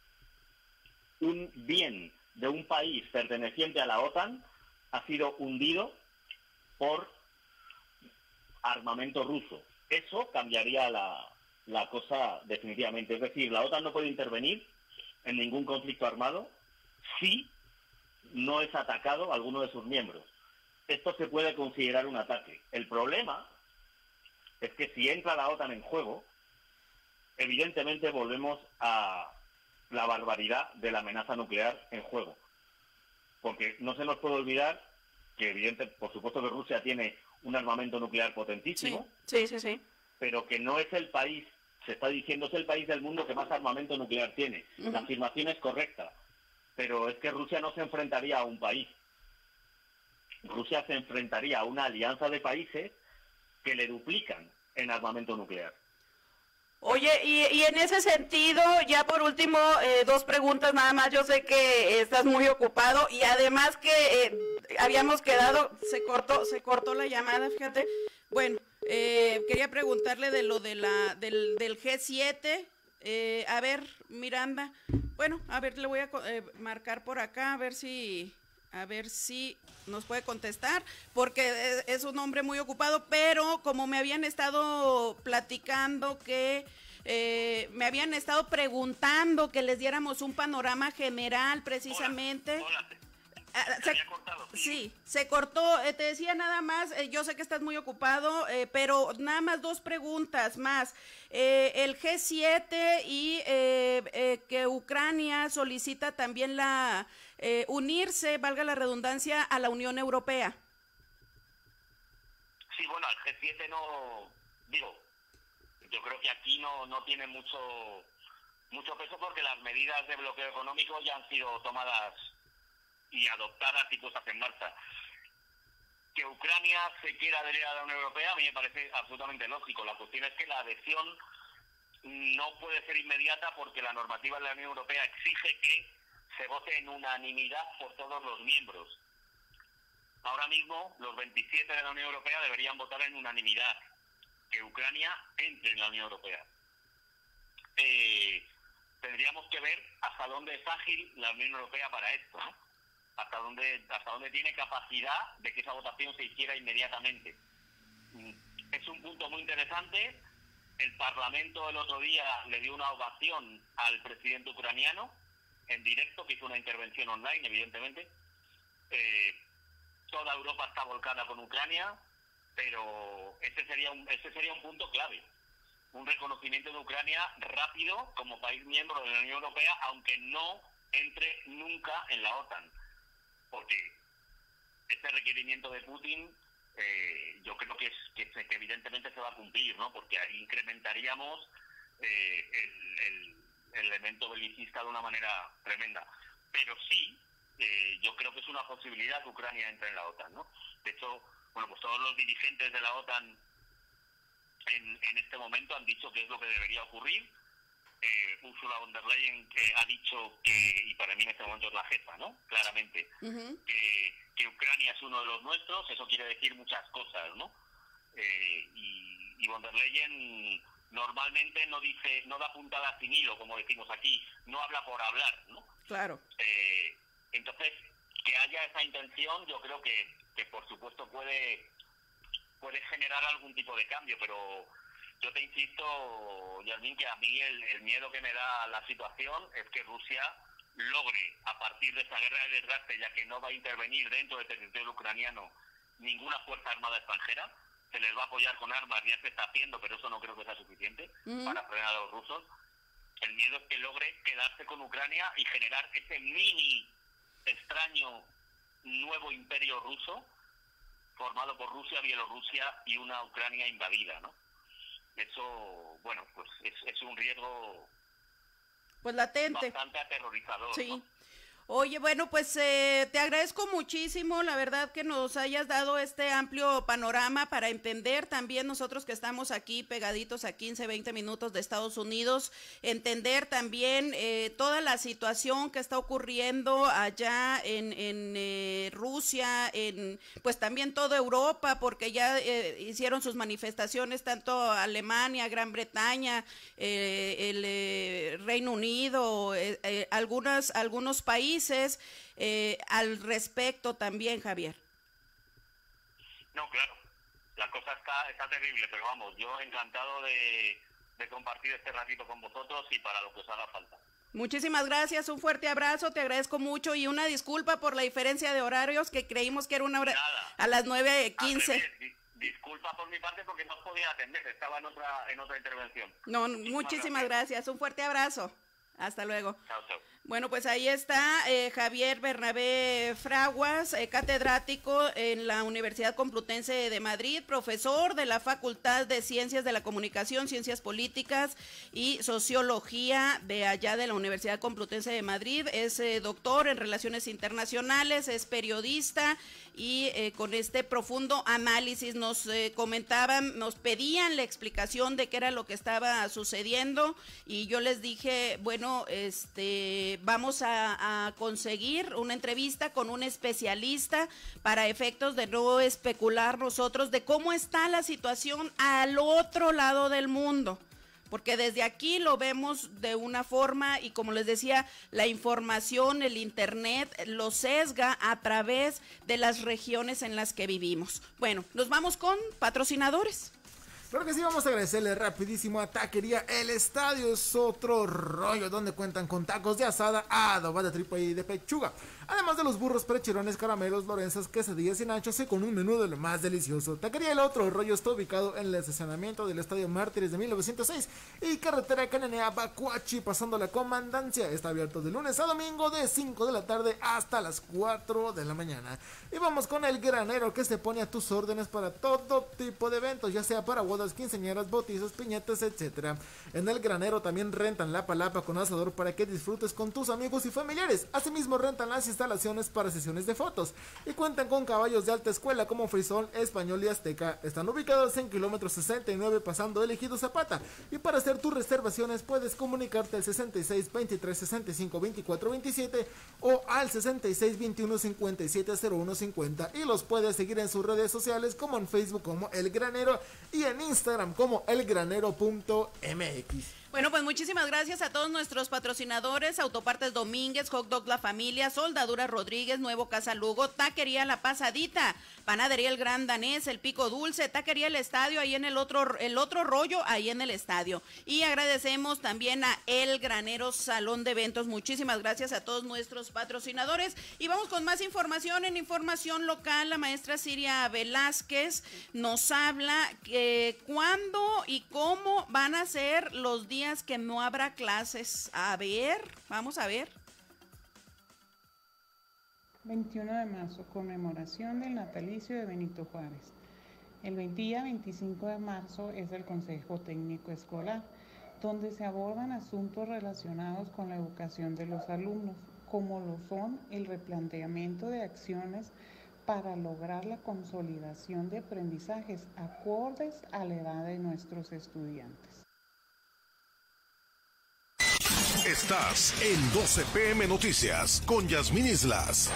un bien de un país perteneciente a la OTAN ha sido hundido por armamento ruso. Eso cambiaría la, la cosa definitivamente. Es decir, la OTAN no puede intervenir en ningún conflicto armado si no es atacado alguno de sus miembros. Esto se puede considerar un ataque. El problema es que si entra la OTAN en juego, evidentemente volvemos a la barbaridad de la amenaza nuclear en juego. Porque no se nos puede olvidar que, evidente, por supuesto que Rusia tiene un armamento nuclear potentísimo, sí, sí, sí, sí. pero que no es el país, se está diciendo, es el país del mundo que más armamento nuclear tiene. Uh-huh. La afirmación es correcta, pero es que Rusia no se enfrentaría a un país. Rusia se enfrentaría a una alianza de países que le duplican en armamento nuclear. Oye, y, y en ese sentido, ya por último, eh, dos preguntas nada más. Yo sé que estás muy ocupado y además que eh, habíamos quedado, se cortó, se cortó la llamada, fíjate. Bueno, eh, quería preguntarle de lo de la del, del G siete. Eh, a ver, Miranda. Bueno, a ver, le voy a eh, marcar por acá a ver si a ver si nos puede contestar, porque es un hombre muy ocupado, pero como me habían estado platicando que eh, me habían estado preguntando que les diéramos un panorama general precisamente. Hola, hola. Se, se, cortado, sí. sí, se cortó, eh, te decía nada más, eh, yo sé que estás muy ocupado, eh, pero nada más dos preguntas más. Eh, el G siete y eh, eh, que Ucrania solicita también la eh, unirse, valga la redundancia, a la Unión Europea. Sí, bueno, el G siete no, digo, yo creo que aquí no, no tiene mucho, mucho peso porque las medidas de bloqueo económico ya han sido tomadas y adoptadas y puestas en marcha. Que Ucrania se quiera adherir a la Unión Europea a mí me parece absolutamente lógico. La cuestión es que la adhesión no puede ser inmediata porque la normativa de la Unión Europea exige que se vote en unanimidad por todos los miembros. Ahora mismo los veintisiete de la Unión Europea deberían votar en unanimidad que Ucrania entre en la Unión Europea. Eh, tendríamos que ver hasta dónde es ágil la Unión Europea para esto, ¿no? Hasta dónde, hasta dónde tiene capacidad de que esa votación se hiciera inmediatamente. Es un punto muy interesante. El Parlamento el otro día le dio una ovación al presidente ucraniano en directo, que hizo una intervención online, evidentemente. Eh, toda Europa está volcada con Ucrania, pero ese sería un, ese sería un punto clave. Un reconocimiento de Ucrania rápido como país miembro de la Unión Europea, aunque no entre nunca en la OTAN. Porque este requerimiento de Putin, eh, yo creo que, es, que, que evidentemente se va a cumplir, ¿no? Porque ahí incrementaríamos eh, el, el, el elemento belicista de una manera tremenda. Pero sí, eh, yo creo que es una posibilidad que Ucrania entre en la OTAN, ¿no? De hecho, bueno, pues todos los dirigentes de la OTAN en, en este momento han dicho que es lo que debería ocurrir. Eh, Ursula von der Leyen que ha dicho que, y para mí en este momento es la jefa, ¿no? Claramente, uh-huh. que, que Ucrania es uno de los nuestros. Eso quiere decir muchas cosas, ¿no? Eh, y, y von der Leyen normalmente no dice, no da puntada sin hilo, como decimos aquí, no habla por hablar, ¿no? Claro. Eh, entonces, que haya esa intención, yo creo que, que por supuesto puede, puede generar algún tipo de cambio, pero yo te insisto, Yasmín, que a mí el, el miedo que me da la situación es que Rusia logre, a partir de esa guerra de desgaste, ya que no va a intervenir dentro del territorio ucraniano ninguna fuerza armada extranjera, se les va a apoyar con armas, ya se está haciendo, pero eso no creo que sea suficiente mm. para frenar a los rusos. El miedo es que logre quedarse con Ucrania y generar ese mini, extraño, nuevo imperio ruso, formado por Rusia, Bielorrusia y una Ucrania invadida, ¿no? Eso, bueno, pues es, es un riesgo pues latente, bastante aterrorizador, sí. ¿no? Oye, bueno, pues eh, te agradezco muchísimo, la verdad, que nos hayas dado este amplio panorama para entender también nosotros que estamos aquí pegaditos a quince, veinte minutos de Estados Unidos, entender también eh, toda la situación que está ocurriendo allá en, en eh, Rusia, en pues también toda Europa, porque ya eh, hicieron sus manifestaciones tanto Alemania, Gran Bretaña, eh, el eh, Reino Unido, eh, eh, algunas, algunos países. Eh, al respecto también, Javier. No, claro, la cosa está, está terrible, pero vamos, yo encantado de, de compartir este ratito con vosotros y para lo que os haga falta. Muchísimas gracias, un fuerte abrazo, te agradezco mucho y una disculpa por la diferencia de horarios, que creímos que era una hora Nada, a las nueve quince. Disculpa por mi parte porque no podía atender, estaba en otra, en otra intervención. No, muchísimas, muchísimas gracias. gracias, un fuerte abrazo. Hasta luego. Chao, chao. Bueno, pues ahí está eh, Javier Bernabé Fraguas, eh, catedrático en la Universidad Complutense de Madrid, profesor de la Facultad de Ciencias de la Comunicación, Ciencias Políticas y Sociología de allá de la Universidad Complutense de Madrid. Es eh, doctor en Relaciones Internacionales, es periodista y eh, con este profundo análisis nos eh, comentaban, nos pedían la explicación de qué era lo que estaba sucediendo y yo les dije, bueno, este... vamos a, a conseguir una entrevista con un especialista para efectos de no especular nosotros de cómo está la situación al otro lado del mundo, porque desde aquí lo vemos de una forma y como les decía, la información, el internet lo sesga a través de las regiones en las que vivimos. Bueno, nos vamos con patrocinadores. Claro que sí, vamos a agradecerle rapidísimo a Taquería El Estadio, es otro rollo donde cuentan con tacos de asada, adobada tripa y de pechuga. Además de los burros, precherones, caramelos, lorenzas, quesadillas y nachos y con un menú de lo más delicioso. Taquería El Otro Rollo está ubicado en el estacionamiento del Estadio Mártires de mil novecientos seis y carretera Cananea Bacuachi, pasando la Comandancia. Está abierto de lunes a domingo de cinco de la tarde hasta las cuatro de la mañana. Y vamos con El Granero, que se pone a tus órdenes para todo tipo de eventos, ya sea para bodas, quinceañeras, bautizos, piñatas, etcétera. En El Granero también rentan la palapa con asador para que disfrutes con tus amigos y familiares. Asimismo rentan las instalaciones para sesiones de fotos y cuentan con caballos de alta escuela como Frisón, Español y Azteca. Están ubicados en kilómetro sesenta y nueve pasando el Ejido Zapata, y para hacer tus reservaciones puedes comunicarte al sesenta y seis, veintitrés, sesenta y cinco, veinticuatro, veintisiete o al sesenta y seis, veintiuno, cincuenta y siete, cero uno, cincuenta, y los puedes seguir en sus redes sociales como en Facebook como El Granero y en Instagram como elgranero punto m x. Bueno, pues muchísimas gracias a todos nuestros patrocinadores: Autopartes Domínguez, Hot Dog La Familia, Soldadura Rodríguez, Nuevo Casa Lugo, Taquería La Pasadita, Panadería El Gran Danés, El Pico Dulce, Taquería El Estadio, ahí en el otro, el otro rollo, ahí en el estadio. Y agradecemos también a El Granero Salón de Eventos. Muchísimas gracias a todos nuestros patrocinadores. Y vamos con más información. En información local, la maestra Siria Velázquez nos habla que cuándo y cómo van a ser los días que no habrá clases. A ver, vamos a ver. veintiuno de marzo, conmemoración del natalicio de Benito Juárez. El día veinticinco de marzo es el Consejo Técnico Escolar, donde se abordan asuntos relacionados con la educación de los alumnos, como lo son el replanteamiento de acciones para lograr la consolidación de aprendizajes acordes a la edad de nuestros estudiantes. Estás en doce pe eme Noticias con Yasmín Islas.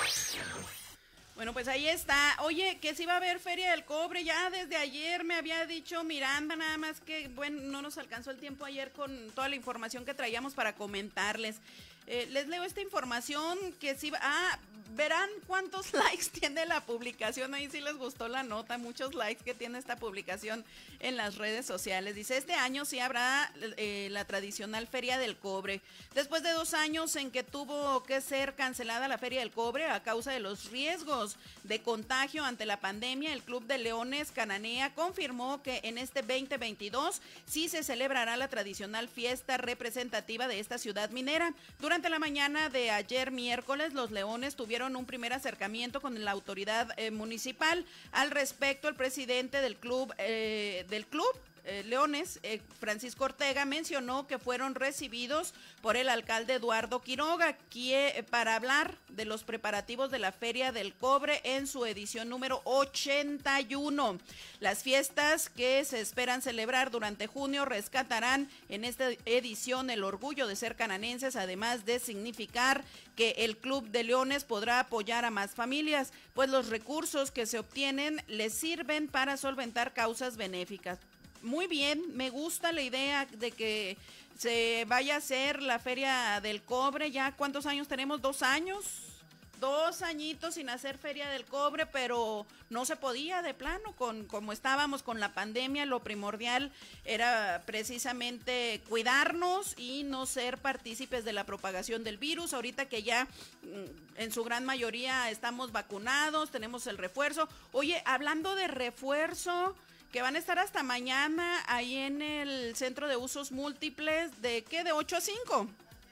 Bueno, pues ahí está. Oye, que sí va a haber Feria del Cobre, ya desde ayer me había dicho Miranda, nada más que, bueno, no nos alcanzó el tiempo ayer con toda la información que traíamos para comentarles. Eh, les leo esta información que sí va... Ah, verán cuántos likes tiene la publicación, ahí sí les gustó la nota, muchos likes que tiene esta publicación en las redes sociales. Dice, este año sí habrá eh, la tradicional Feria del Cobre. Después de dos años en que tuvo que ser cancelada la Feria del Cobre a causa de los riesgos de contagio ante la pandemia, el Club de Leones Cananea confirmó que en este veinte veintidós sí se celebrará la tradicional fiesta representativa de esta ciudad minera. Durante la mañana de ayer miércoles, los Leones tuvieron un primer acercamiento con la autoridad eh, municipal. Al respecto, el presidente del club, eh, del club Eh, Leones, eh, Francisco Ortega, mencionó que fueron recibidos por el alcalde Eduardo Quiroga que, eh, para hablar de los preparativos de la Feria del Cobre en su edición número ochenta y uno. Las fiestas que se esperan celebrar durante junio rescatarán en esta edición el orgullo de ser cananenses, además de significar que el Club de Leones podrá apoyar a más familias, pues los recursos que se obtienen les sirven para solventar causas benéficas. Muy bien, me gusta la idea de que se vaya a hacer la Feria del Cobre. Ya, ¿cuántos años tenemos? ¿Dos años? Dos añitos sin hacer Feria del Cobre, pero no se podía de plano, con como estábamos con la pandemia. Lo primordial era precisamente cuidarnos y no ser partícipes de la propagación del virus. Ahorita que ya en su gran mayoría estamos vacunados, tenemos el refuerzo. Oye, hablando de refuerzo, que van a estar hasta mañana ahí en el Centro de Usos Múltiples, ¿de qué? ¿De ocho a cinco?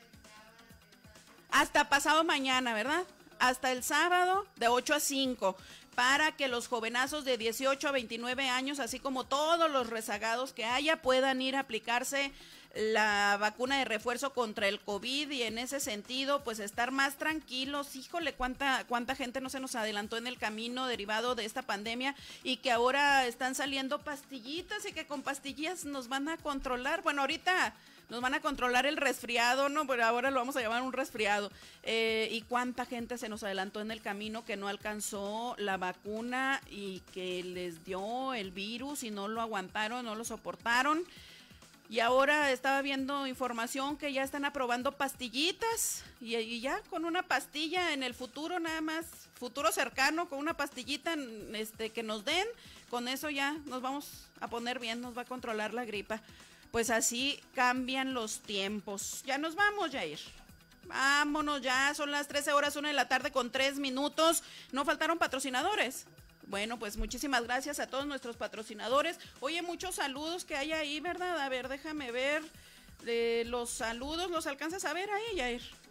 Hasta pasado mañana, ¿verdad? Hasta el sábado de ocho a cinco, para que los jovenazos de dieciocho a veintinueve años, así como todos los rezagados que haya, puedan ir a aplicarse la vacuna de refuerzo contra el COVID, y en ese sentido pues estar más tranquilos. Híjole, cuánta cuánta gente no se nos adelantó en el camino derivado de esta pandemia, y que ahora están saliendo pastillitas y que con pastillas nos van a controlar. Bueno, ahorita nos van a controlar el resfriado, ¿no? Pero ahora lo vamos a llamar un resfriado. Eh, y cuánta gente se nos adelantó en el camino que no alcanzó la vacuna y que les dio el virus y no lo aguantaron, no lo soportaron. Y ahora estaba viendo información que ya están aprobando pastillitas, y, y ya con una pastilla en el futuro, nada más, futuro cercano, con una pastillita este, que nos den, con eso ya nos vamos a poner bien, nos va a controlar la gripa. Pues así cambian los tiempos. Ya nos vamos, Jair. Vámonos ya, son las trece horas, una de la tarde con tres minutos. No faltaron patrocinadores. Bueno, pues muchísimas gracias a todos nuestros patrocinadores. Oye, muchos saludos que hay ahí, ¿verdad? A ver, déjame ver eh, los saludos. ¿Los alcanzas a ver ahí, Jair?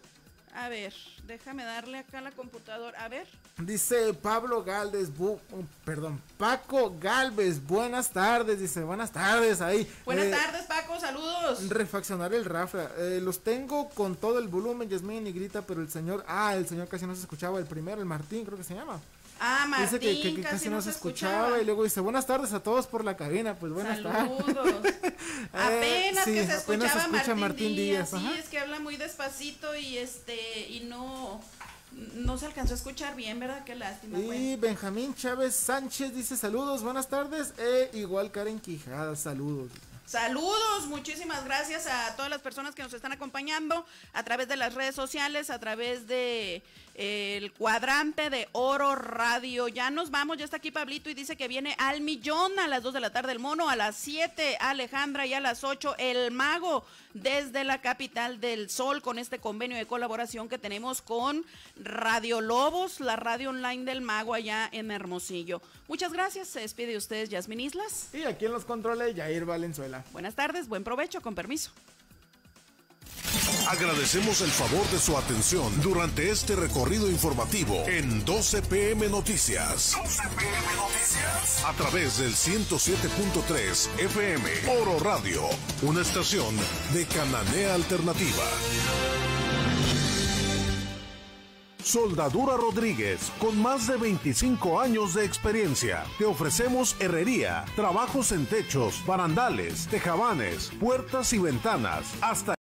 A ver, déjame darle acá a la computadora. A ver. Dice Pablo Galvez, bu perdón, Paco Galvez, buenas tardes, dice, buenas tardes ahí. Buenas eh, tardes, Paco, saludos. Refaccionar el Rafa, eh, los tengo con todo el volumen, Yasmín, y grita, pero el señor, ah, el señor casi no se escuchaba, el primero, el Martín, creo que se llama. Ah, Martín, dice que, que, que casi, casi no se escuchaba. escuchaba y luego dice, buenas tardes a todos por la cabina, pues buenas Saludos. tardes. Apenas sí, que se escuchaba se escucha Martín, Martín Díaz, Díaz sí, es que habla muy despacito y este, y no, no se alcanzó a escuchar bien, ¿verdad? Qué lástima. Y bueno. Benjamín Chávez Sánchez dice, saludos, buenas tardes, e igual Karen Quijada, saludos. Saludos, muchísimas gracias a todas las personas que nos están acompañando a través de las redes sociales, a través de eh, el cuadrante de Oro Radio. Ya nos vamos, ya está aquí Pablito y dice que viene Al Millón a las dos de la tarde el Mono, a las siete Alejandra y a las ocho el Mago desde la capital del Sol con este convenio de colaboración que tenemos con Radio Lobos, la radio online del Mago allá en Hermosillo. Muchas gracias, se despide de ustedes Yasmín Islas. Y aquí en los controles Jair Valenzuela. Buenas tardes, buen provecho, con permiso. Agradecemos el favor de su atención durante este recorrido informativo en doce pe eme Noticias. doce pe eme Noticias. A través del ciento siete punto tres efe eme Oro Radio, una estación de Cananea Alternativa. Soldadura Rodríguez, con más de veinticinco años de experiencia. Te ofrecemos herrería, trabajos en techos, barandales, tejabanes, puertas y ventanas, hasta